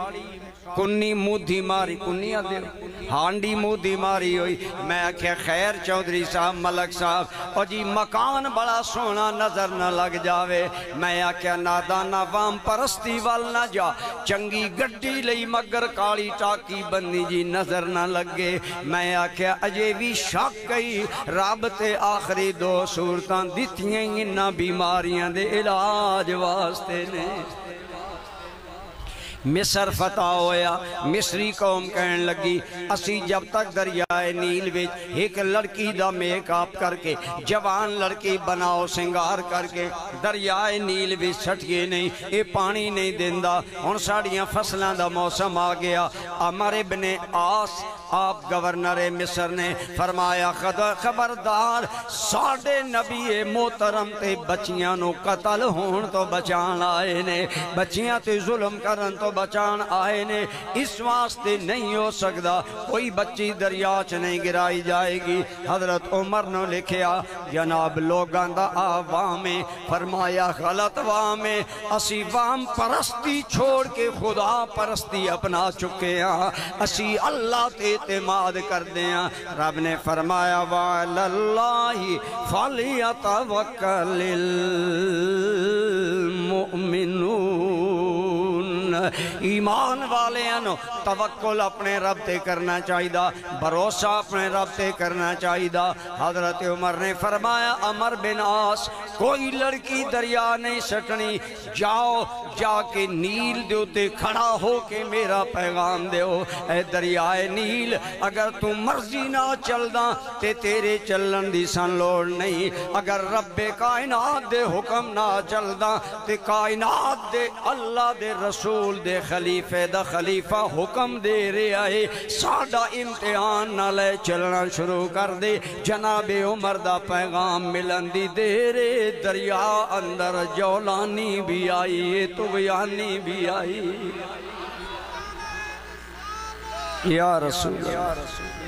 کنی مودھی ماری، کنی آدھے ہانڈی مودھی ماری ہوئی، میں آکھیا خیر چودھری صاحب ملک صاحب اور جی مکان بڑا سونا نظر نہ لگ جاوے، میں آکھیا نادانا وام پرستی وال نہ جا، چنگی گڈی لئی مگر کالی ٹاکی بندی جی نظر نہ لگے، میں آکھیا اجے بھی شک گئی رب تے آخری دو صورتاں دیتیاں انہاں بیماریاں دے علاج واسطے نے۔ مصر فتح ہویا، مصری قوم کہن لگی اسی جب تک دریائے نیل وچ ایک لڑکی دا میک آپ کر کے جوان لڑکی بناؤ سنگار کر کے دریائے نیل وچ چھٹکے نہیں، اے پانی نہیں دیندہ، ہن ساڑیاں فصلاں دا موسم آ گیا۔ عمر ابن عاص آپ گورنر مصر نے فرمایا خبردار ساڑھے نبی محترم تے بچیاں نو قتل ہون تو بچان آئے نے، بچیاں تے ظلم کرن تو بچان آئے نے، اس واسطے نہیں ہو سکتا کوئی بچی دریاچ نہیں گرائی جائے گی۔ حضرت عمر نے لکھیا جناب لوگان دا عوامیں فرمایا غلط وامیں، اسی وام پرستی چھوڑ کے خدا پرستی اپنا چکے ہیں، اسی اللہ تے اعتماد کر دیا۔ رب نے فرمایا وَعَلَى اللَّهِ فَلْيَتَوَكَّلِ الْمُؤْمِنُونَ، ایمان والے انو توکل اپنے رب تے کرنا چاہیدہ، بھروسہ اپنے رب تے کرنا چاہیدہ۔ حضرت عمر نے فرمایا عمر بن عاص کوئی لڑکی دریا نہیں سٹنی، جاؤ جا کے نیل دیو تے کھڑا ہو کے میرا پیغام دیو، اے دریائے نیل اگر تو مرضی نہ چلدا تے تیرے چلن دی سن لوڑ نہیں، اگر رب کائنات دے حکم نہ چلدا تے کائنات دے اللہ دے رسول دے خلیفے دا خلیفہ حکم دے رہے آئے ساڑھا امتحان نہ لے چلنا شروع کر دے۔ جناب عمر دا پیغام ملن دی دے دریا اندر جولانی بھی آئی تغیانی بھی آئی۔ یا رسول اللہ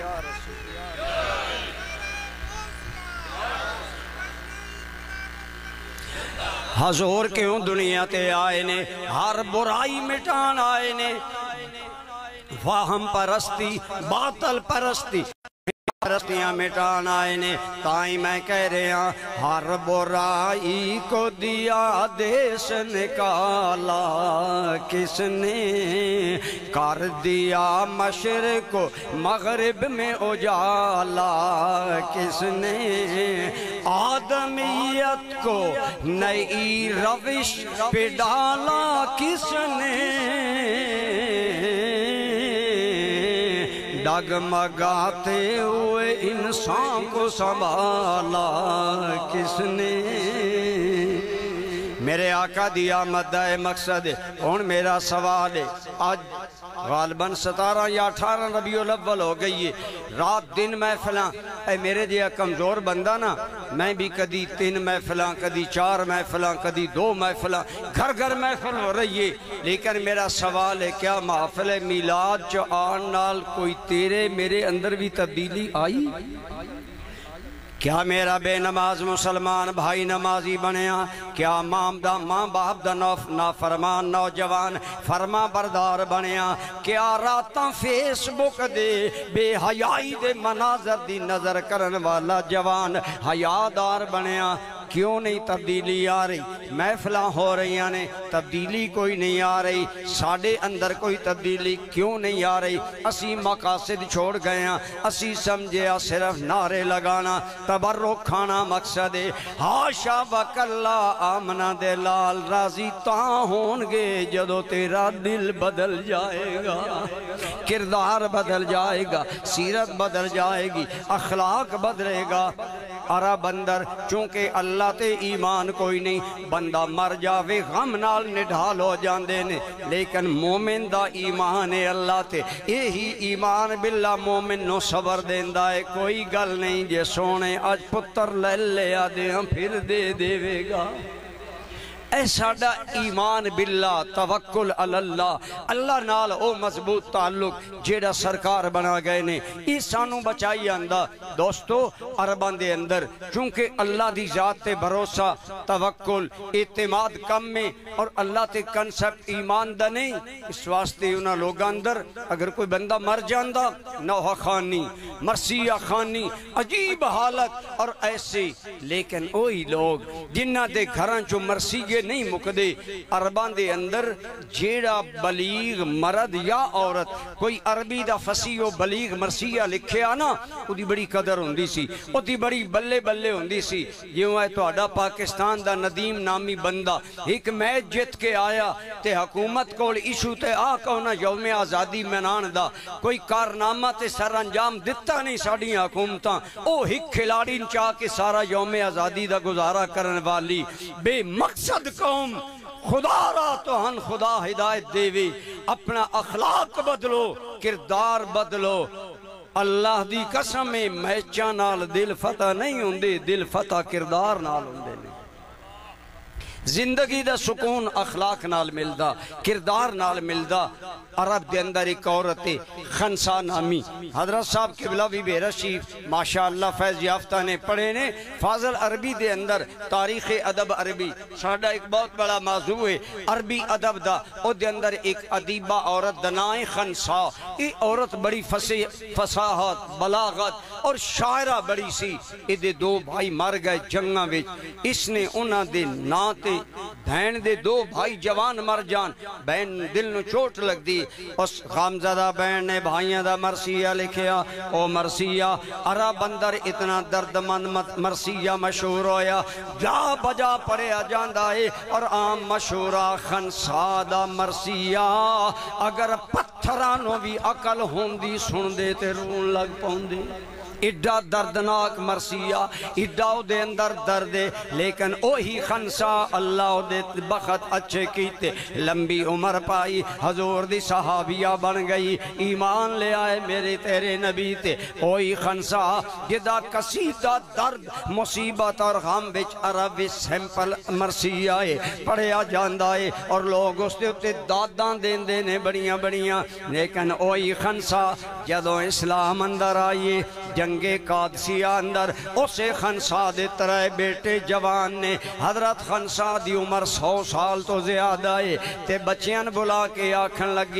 حضور کیوں دنیا تے آئے نے، ہر برائی مٹان آئے نے، وہم پرستی باطل پرستی رستیاں مٹان آئے نے، تائیں میں کہہ رہے ہیں ہر برائی کو دیا دیس نکالا کس نے، کر دیا مشرق کو مغرب میں اجالا کس نے، آدمیت کو نئی روش پہ ڈالا کس نے، ڈگمگاتے ہوئے انسان کو سنبھالا کس نے۔ میرے آقا دی آمد ہے مقصد ہے، اور میرا سوال ہے، آج غالباً ستارہ یا اٹھارہ ربیع الاول ہو گئی ہے، رات دن محفلاں، اے میرے جیا کمزور بندہ نا، میں بھی کدی تین محفلاں، کدی چار محفلاں، کدی دو محفلاں، گھر گھر محفل ہو رہی ہے، لیکن میرا سوال ہے کیا محفل میلاد چو آن نال کوئی تیرے میرے اندر بھی تبدیلی آئی؟ کیا میرا بے نماز مسلمان بھائی نمازی بنیا؟ کیا مام دا ماں باپ دا نافرمان نوجوان فرما بردار بنیا؟ کیا راتاں فیس بک دے بے حیائی دے مناظر دی نظر کرن والا جوان حیادار بنیا؟ کیوں نہیں تبدیلی آ رہی؟ محفلاں ہو رہی ہیں، تبدیلی کوئی نہیں آ رہی، ساڑھے اندر کوئی تبدیلی کیوں نہیں آ رہی؟ اسی مقاصد چھوڑ گئے ہیں، اسی سمجھے صرف نعرے لگانا تبرک کھانا مقصد ہے۔ ہاشا وکلا آمنہ دے لال راضی تاں ہونگے جدو تیرا دل بدل جائے گا، کردار بدل جائے گا، سیرت بدل جائے گی، اخلاق بدلے گا۔ عرب اندر چونکہ اللہ تے ایمان کوئی نہیں، بندہ مر جاوے غم نال نڈھال ہو جاندے نے، لیکن مومن دا ایمان ہے اللہ تے، یہی ایمان باللہ مومن نو صبر دیندہ ہے۔ کوئی گل نہیں جے سونے آج پتر لے لے آدھے ہم پھر دے دے وے گا، اے ساڑا ایمان باللہ توکل اللہ، اللہ نال او مضبوط تعلق جیڑا سرکار بنا گئے نے، اس سانو بچائی آندہ۔ دوستو عربان دے اندر چونکہ اللہ دی ذات تے بھروسہ توکل اعتماد کم میں اور اللہ تے کنسپٹ ایمان دا نہیں، اس واسطے انہاں لوگاں اندر اگر کوئی بندہ مر جاندہ نوحہ خانی مرثیہ خانی عجیب حالت اور ایسے، لیکن وہی لوگ جنہ دے گھران جو مرثیہ نہیں مکدے عربان دے اندر جیڑا بلیغ مرد یا عورت کوئی عربی دا فصیح و بلیغ مرثیہ لکھے آنا وہ دی بڑی قدر ہوندی سی، وہ دی بڑی بلے بلے ہوندی سی۔ یہ ہے تو اڈا پاکستان دا ندیم نامی بندہ ایک میچ جت کے آیا تے حکومت کو ایشو تے آکا ہونا یوم آزادی منان دا کوئی کارنامہ تے سر انجام دیتا نہیں ساڑھی حکومتاں، او ہک کھلاڑی چاہ کے سارا یوم آزادی دا گزارا کرن والی بے مقصد قوم خدا را تو ہن خدا ہدایت دے وے، اپنا اخلاق بدلو، کردار بدلو۔ اللہ دی قسم میچاں نال دل فتح نہیں ہوندے، دل فتح کردار نال ہوندے نہیں۔ زندگی دا سکون اخلاق نال ملدا، کردار نال ملدا۔ عرب دے اندر ایک عورت خنسا نامی حضرت صاحب قبلہ بی بے رشیف ماشاءاللہ فیض یافتہ نے پڑھے نے، فاضل عربی دے اندر تاریخ ادب عربی ساڑھا ایک بہت بڑا موضوع ہے عربی ادب دا، او دے اندر ایک ادیبہ عورت دنائیں خنسا، یہ عورت بڑی فصاحت بلاغت اور شاعرہ بڑی سی، یہ دو بھائی مر گئے جنگاں وچ، اس نے انہاں دے ناتے بہن دے دو بھائی جوان مر جان، بہن دل نو چوٹ لگ دی، اس غامزدہ بہن نے بھائیاں دا مرثیہ لکھیا، او مرثیہ عرب اندر اتنا درد مند مرثیہ مشہور ہویا، جا بجا پڑھیا جاندہ ہے اور عام مشہورہ خنسا دا مرثیہ، اگر پتھرانو بھی عقل ہوندی سن دے تے رون لگ پوندی۔ ایڈا دردناک مرثیہ، ایڈا او دے اندر درد ہے، لیکن اوہی خنسا اللہ او دے بخت اچھے کیتے، لمبی عمر پائی، حضور دی صحابیہ بن گئی، ایمان لے آئے میرے تیرے نبی تے۔ اوہی خنسا جدا کسیدہ درد مصیبت اور غم بچ عرب سیمپل مرثیہ ہے پڑھیا جاندہ ہے اور لوگ اس دے اتے داداں دین دینے بڑیاں بڑیاں، لیکن اوہی خنسا جدو اسلام اندر آئیے جنگ جنگ قادسیہ اندر اسے خنسا دے ترے بیٹے جوان نے، حضرت خنسا دی عمر سو سال تو زیادہ ہے تے بچیاں بلا کے آکھن لگی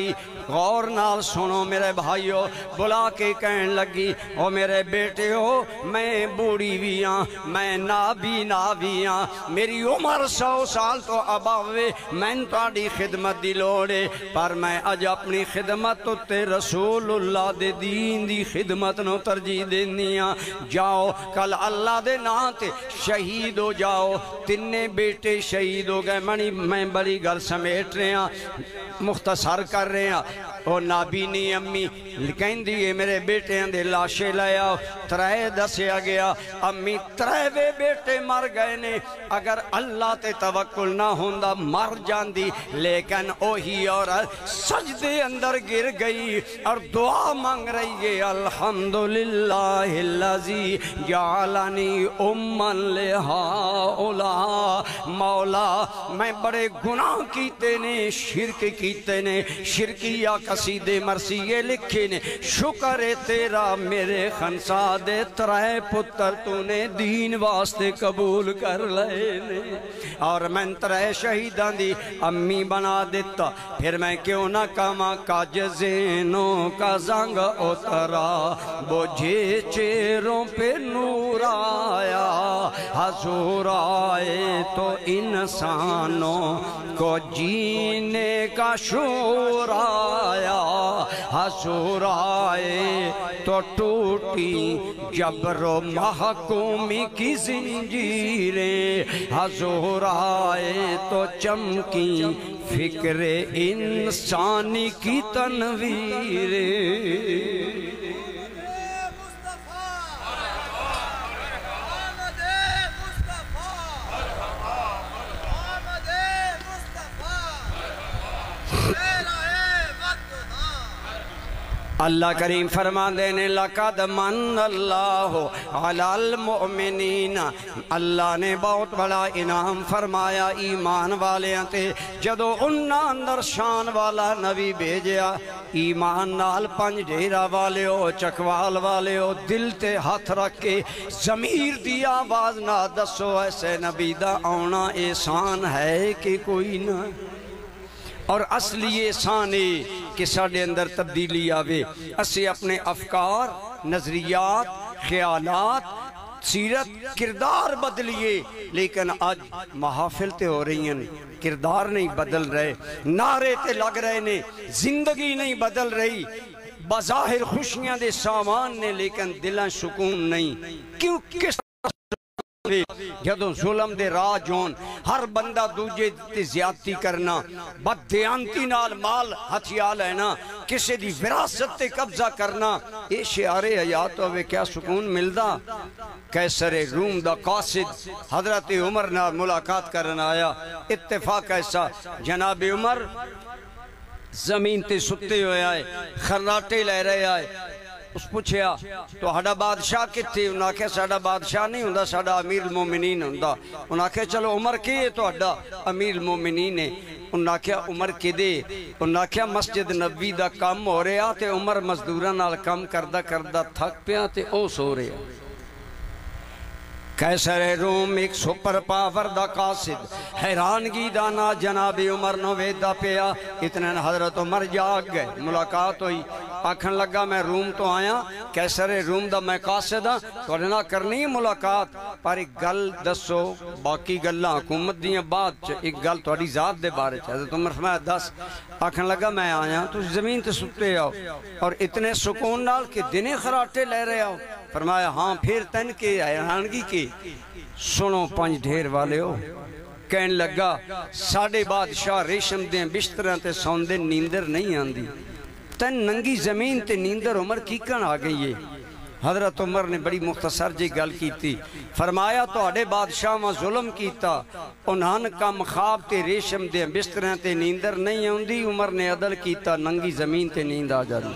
غور نال سنو میرے بھائیو، بلا کے کہن لگی او میرے بیٹے ہو میں بوڑی بھی ہاں، میں نابینا بھی ہاں، میری عمر سو سال تو اباوے، میں تہاڈی خدمت دی لوڑے، پر میں اج اپنی خدمت تے رسول اللہ دے دین دی خدمت نو ترجیح دینی ہاں۔ جاؤ کل اللہ دے نام تے شہید ہو جاؤ۔ تینے بیٹے شہید ہو گئے، منی میں بڑی گل سمیٹ رہے ہیں، مختصر کر رہے ہیں۔ او نابینی امی کہیں دیئے میرے بیٹے ہیں دے لاشے لیا، ترائے دسیا گیا، امی ترائے وے بیٹے مر گئے نے، اگر اللہ تے توکل نہ ہوندہ مر جان دی، لیکن اوہی عورت سجدے اندر گر گئی اور دعا مانگ رہی ہے، الحمدللہ اللذی جعلنی امن لہؤلاء، مولا میں بڑے گناہ کیتے نے، شرک کیتے نے، شرکیہ قصیدے مرثیے لکھے نے، شکر تیرا میرے خنسا دے ترائے پتر تو نے دین واسطے قبول کر لے نے، اور میں ترائے شہیدان دی امی بنا دیتا، پھر میں کیوں نہ کاما کاج زینوں کا زنگ اترا، بجھے چہروں پہ نور آیا، حضور آئے تو انسانوں کو جینے کا شعور آیا، حضور آئے تو ٹوٹی جبر و محکومی کی زنجیریں، حضور آئے تو چمکی فکر انسانی کی تنویریں۔ اللہ کریم فرما دینے لقد من اللہ علی المؤمنین، اللہ نے بہت بڑا انعام فرمایا ایمان والے تے، جدو انہا اندر شان والا نبی بھیجیا، ایمان نال پنج ڈیرہ والے ہو، چکوال والے ہو، دل تے ہاتھ رکھ کے ضمیر دی آواز نہ دسو ایسے نبی دا آنا احسان ہے کہ کوئی نہ، اور اصلی احسان ہے کہ ساڑھے اندر تبدیلی آوے، اسے اپنے افکار، نظریات، خیالات، سیرت، کردار بدلیے، لیکن آج محافل تے ہو رہی ہیں، کردار نہیں بدل رہے، نعرے تے لگ رہے نے، زندگی نہیں بدل رہی، بظاہر خوشیاں دے سامان نے، لیکن دلیں سکون نہیں، کیوں کس جدو ظلم دے راج ہون، ہر بندہ دوجے تے زیادتی کرنا، بددیانتی نال مال ہتھیار لینا، کسی دی وراثت تے قبضہ کرنا، اے شعار حیات ہوئے کیا سکون ملدا؟ قیصر روم دا قاصد حضرت عمر نال ملاقات کرنا آیا، اتفاق ایسا جناب عمر زمین تے ستے ہوئے آئے، خراٹے لے رہے آئے، اس پوچھیا تو ہڈا بادشاہ کتھے؟ انہاں کہا ساڑا بادشاہ نہیں ہوندہ، ساڑا امیر المومنین ہوندہ۔ انہاں کہا چلو عمر کی ہے تو ہڈا امیر المومنین ہے۔ انہاں کہا عمر کی دے، انہاں کہا مسجد نبی دا کم ہو رہے آتے، عمر مزدورہ نال کم کردہ کردہ تھک پہ آتے، او سو رہے آتے۔ قیصر روم ایک سپر پاور دا قاصد، حیرانگی دانا جناب عمر نو ویدہ پیا، اتنے حضرت عمر جاگ گئے، ملاقات ہوئی، آکھن لگا میں روم تو آیا، قیصر روم دا میں قاصد ہاں، تو نہ کرنی ملاقات، پر ایک گل دسو، باقی گلہ حکومت دیاں بعد، ایک گل توڑی ذات دے بارے چھے، حضرت عمر فرمایا دس، آکھن لگا میں آیا تو زمین تے ستے آؤ، اور اتنے سکون نال کہ دنے خراٹے لے رہے آؤ، فرمایا ہاں پھر تن کے حیرانگی کے سنو پنج ڈھیر والے ہو، کہن لگا ساڑھے بادشاہ ریشم دیں بشتران تے سوندے نیندر نہیں آندی، تن ننگی زمین تے نیندر عمر کی کن آ گئی ہے۔ حضرت عمر نے بڑی مختصر جی گل کی تھی، فرمایا تو اڑے بادشاہ میں ظلم کیتا، انہاں کم خواب تے ریشم دیں بستریں تے نیندر نہیں آندی، عمر نے عدل کیتا ننگی زمین تے نیند آ جاتی۔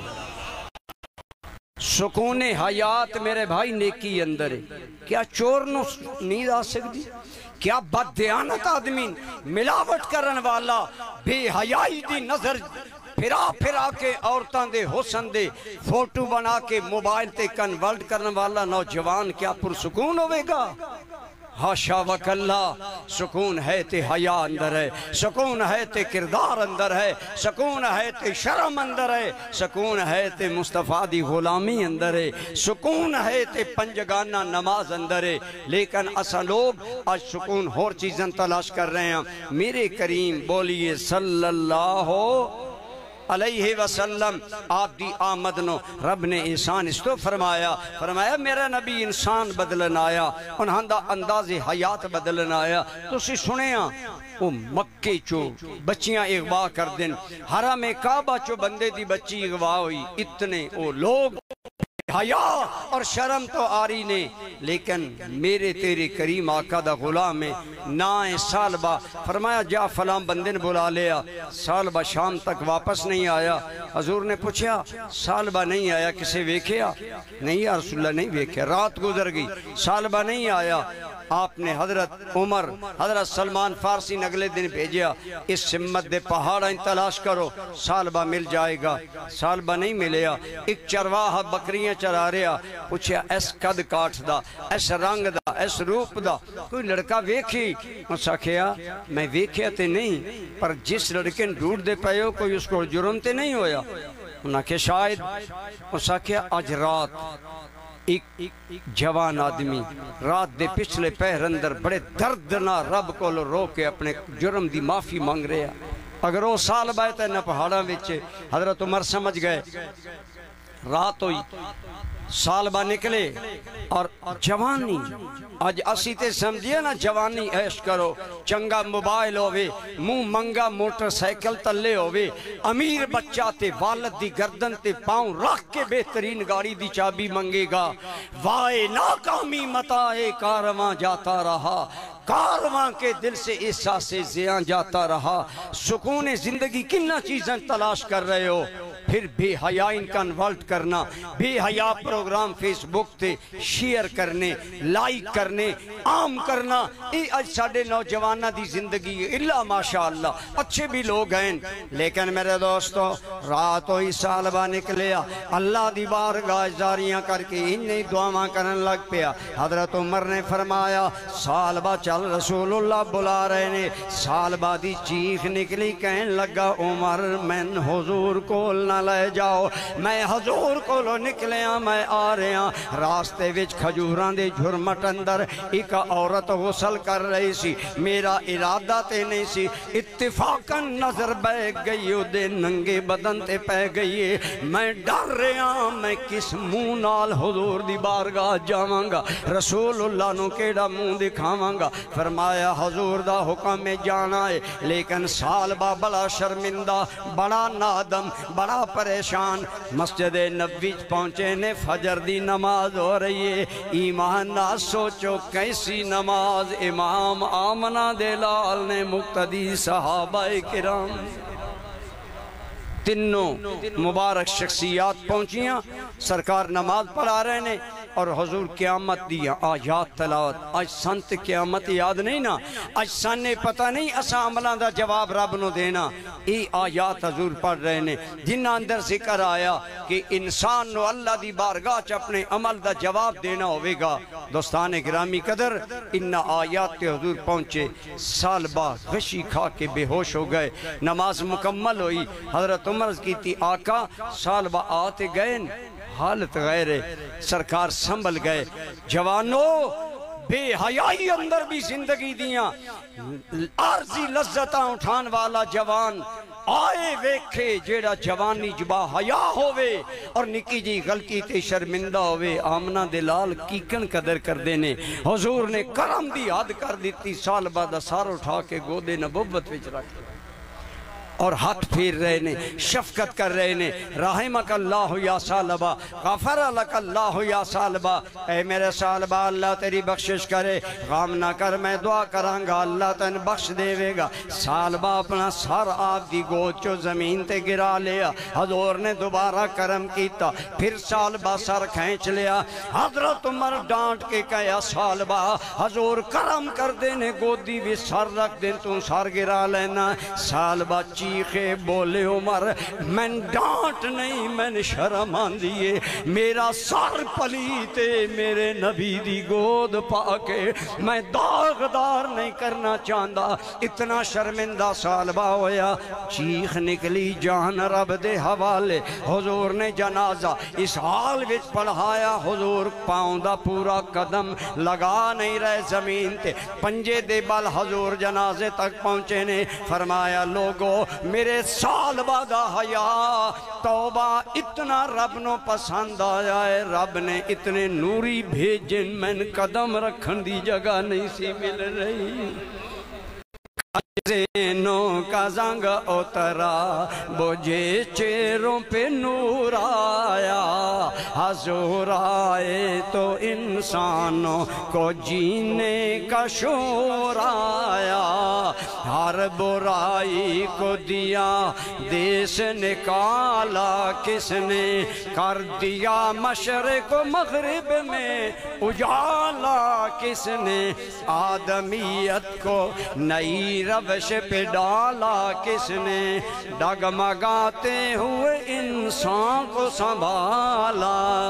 سکون حیات میرے بھائی نیکی اندر ہے، کیا چور نو نیند آ سکتی؟ کیا بددیانت آدمی ملاوٹ کرن والا بے حیائی دی نظر پھرا پھرا کے عورتاں دے حسن دے فوٹو بنا کے موبائل تے کنورٹ کرن والا نوجوان کیا پرسکون ہوئے گا؟ ہاشا وکلا، سکون ہے تے حیا اندر ہے، سکون ہے تے کردار اندر ہے، سکون ہے تے شرم اندر ہے، سکون ہے تے مصطفیٰ دی غلامی اندر ہے، سکون ہے تے پنجگانہ نماز اندر ہے۔ لیکن اسا لوگ آج سکون اور چیزیں تلاش کر رہے ہیں۔ میرے کریم بولیے صلی اللہ علیہ وسلم، آپ دی آمد نو رب نے انسان اس تو فرمایا فرمایا میرا نبی انسان بدلن آیا، انہاں دا انداز حیات بدلن آیا۔ تو اسی سنیاں وہ مکے چو بچیاں اغوا کر دن، حرم کعبہ چو بندے دی بچی اغوا ہوئی، اتنے وہ لوگ حیا اور شرم تو آری نے، لیکن میرے تیرے کریم آقا دا غلام ہے نائیں سالبہ، فرمایا جا فلاں بندن بلا لیا۔ سالبہ شام تک واپس نہیں آیا۔ حضور نے پوچھا سالبہ نہیں آیا کسے ویکھیا؟ نہیں یا رسول اللہ نہیں ویکھیا۔ رات گزر گئی، سالبہ نہیں آیا۔ آپ نے حضرت عمر حضرت سلمان فارسی نے اگلے دن بھیجیا، اس سمت دے پہاڑاں تلاش کرو، سالبہ مل جائے گا۔ سالبہ نہیں ملیا۔ ایک چرواہا بکریاں چرا رہا، پوچھا ایس قد کاٹ دا، ایس رنگ دا، ایس روپ دا کوئی لڑکا ویکھی؟ اسا کہیا میں ویکھیا تے نہیں، پر جس لڑکے ڈھونڈ دے پائے ہو کوئی اس کو جرم تے نہیں ہویا؟ انہاں کہ شاید۔ اسا کہیا آج رات ایک جوان آدمی رات دے پچھلے پہر اندر بڑے دردنا رب کو رو کے اپنے جرم دی معافی مانگ رہے ہیں۔ اگر وہ سال بائے تھے نہ پہاڑا وچے، حضرت عمر سمجھ گئے رات ہوئی، سالبہ نکلے اور جوانی آج اسی تے سمجھئے نا جوانی عیش کرو، چنگا موبائل ہوئے، منہ منگا موٹر سائیکل تلے ہوئے، امیر بچہ تے والد دی گردن تے پاؤں رکھ کے بہترین گاڑی دی چابی منگے گا۔ وائے ناکامی متائے کارواں جاتا رہا، کارواں کے دل سے احساس زیاں جاتا رہا۔ سکون زندگی کنہ چیزیں تلاش کر رہے ہو، پھر بے حیائن کنورٹ کرنا، بے حیا پروگرام فیس بک تے شیئر کرنے، لائک کرنے، عام کرنا، اے اج ساڑھے نوجوانہ دی زندگی اللہ ماشاءاللہ اچھے بھی لوگ ہیں۔ لیکن میرے دوستو رات ہوئی سالبہ نکلیا، اللہ دی بارگاہ زاریاں کر کے انہیں دعاواں کرن لگ پیا۔ حضرت عمر نے فرمایا سالبہ چل رسول اللہ بلا رہے نے۔ سالبہ دی چیخ نکلی کہن لگا عمر من حضور کول نہ لے جاؤ، میں حضور کو لو نکلیاں میں آ رہے ہیں۔ راستے وچ کھجوران دے جھرمٹ اندر ایک عورت غسل کر رہی سی، میرا ارادہ تے نہیں سی، اتفاقاً نظر بے گئی دے ننگے بدن تے پہ گئی۔ میں ڈر رہا میں کس منہ نال حضور دی بارگاہ جاواں گا، رسول اللہ نو کیڑا منہ دکھاواں گا۔ فرمایا حضور دا حکم میں جانا ہے، لیکن سالبہ بڑا شرمندہ، بڑا نادم، بڑا پریشان مسجد نبوی پہنچے نے۔ فجر دی نماز ہو رہی ہے، ایمان نہ سوچو کیسی نماز، امام آمنہ دلال نے مقتدی صحابہ کرام تینوں مبارک شخصیات پہنچیاں، سرکار نماز پڑھا رہے نے اور حضور قیامت دیا آیات تلاوت۔ آج سنت قیامت یاد نہیں نا، آج سانے پتہ نہیں اسا عملان دا جواب رب نو دینا۔ ای آیات حضور پڑھ رہے نے جنہ اندر ذکر آیا کہ انسان نو اللہ دی بارگاہ چ اپنے عمل دا جواب دینا ہوئے گا۔ دوستان گرامی قدر انہ آیات کے حضور پہنچے، سالبہ غشی کھا کے بے ہوش ہو گئے۔ نماز مکمل ہوئی، حضرت عمر کی تھی آقا سالبہ آتے گئے، حالت غیر ہے، سرکار سنبھل گئے۔ جوانو بے حیائی اندر بھی زندگی دیاں، عارضی لذتاں اٹھان والا جوان آئے ویکھے جیڑا جوانی جبا حیا ہوئے اور نکی جی غلطی تے شرمندہ ہوئے۔ آمنہ دلال کیکن قدر کر دینے، حضور نے کرم دی حد کر دیتی، سالبہ دا سار اٹھا کے گودے نبوت وچ رکھ اور ہاتھ پھیر رہے نے، شفقت کر رہے نے۔ رحمک اللہ یا سالبہ، غفر لک اللہ یا سالبہ، اے میرے سالبہ اللہ تیری بخشش کرے، غام نہ کر میں دعا کرانگا اللہ تن بخش دے گا۔ سالبہ اپنا سر آپ دی گود چو زمین تے گرا لیا، حضور نے دوبارہ کرم کیتا، پھر سالبہ سر کھینچ لیا۔ حضرت عمر ڈانٹ کے کہا سالبہ حضور کرم کر دینے، گودی بھی سر رکھ دیں تو سر گرا لینا۔ سالبہ چیخے بولے عمر میں ڈانٹ نہیں میں شرم آن دیئے میرا سر پلیتے میرے نبی دی گود پاکے میں داغدار نہیں کرنا چاہتا اتنا شرمندہ سالبہ ہویا چیخ نکلی جان رب دے حوالے حضور نے جنازہ اس حال وچ پڑھایا حضور پاؤں دا پورا قدم لگا نہیں رہے زمین تے پنجے دے بل حضور جنازے تک پہنچے نے فرمایا لوگو میرے سالبہ دا حیا توبہ اتنا رب نو پسند آیا ہے رب نے اتنے نوری بھیجن میں قدم رکھن دی جگہ نہیں سی مل رہی زینوں کا زنگ اترا بجھے چہروں پہ نور آیا حضور آئے تو انسانوں کو جینے کا شور آیا ہر برائی کو دیا دیس نکالا کس نے کر دیا مشرق و مغرب میں اجالا کس نے آدمیت کو نئی روش پہ ڈالا کس نے ڈگمگاتے ہوئے انسان کو سنبھالا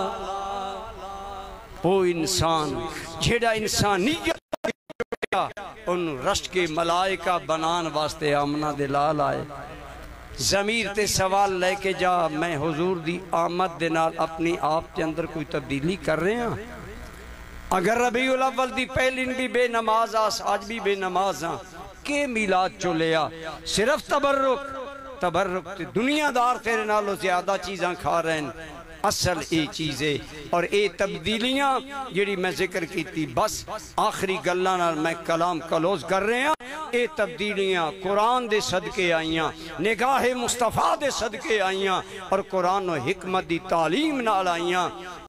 وہ انسان جھڑا انسانیت ان رشت کے ملائکہ بنان واسطے آمنہ دلال آئے ضمیر تے سوال لے کے جا میں حضور دی آمد دنال اپنی آپ کے اندر کوئی تبدیلی کر رہے ہیں اگر ربیع الاول دی پہلین بھی بے نماز آس آج بھی بے نماز آن کے میلاد چولیا صرف تبرک تبرک دنیا دار تیرے نالو زیادہ چیزاں کھا رہے ہیں اصل اے چیزیں اور اے تبدیلیاں جڑی میں ذکر کی تھی بس آخری گلانا میں کلام کلوز کر رہے ہیں اے تبدیلیاں قرآن دے صدقے آئیاں نگاہ مصطفیٰ دے صدقے آئیاں اور قرآن و حکمت دی تعلیم نال آئیاں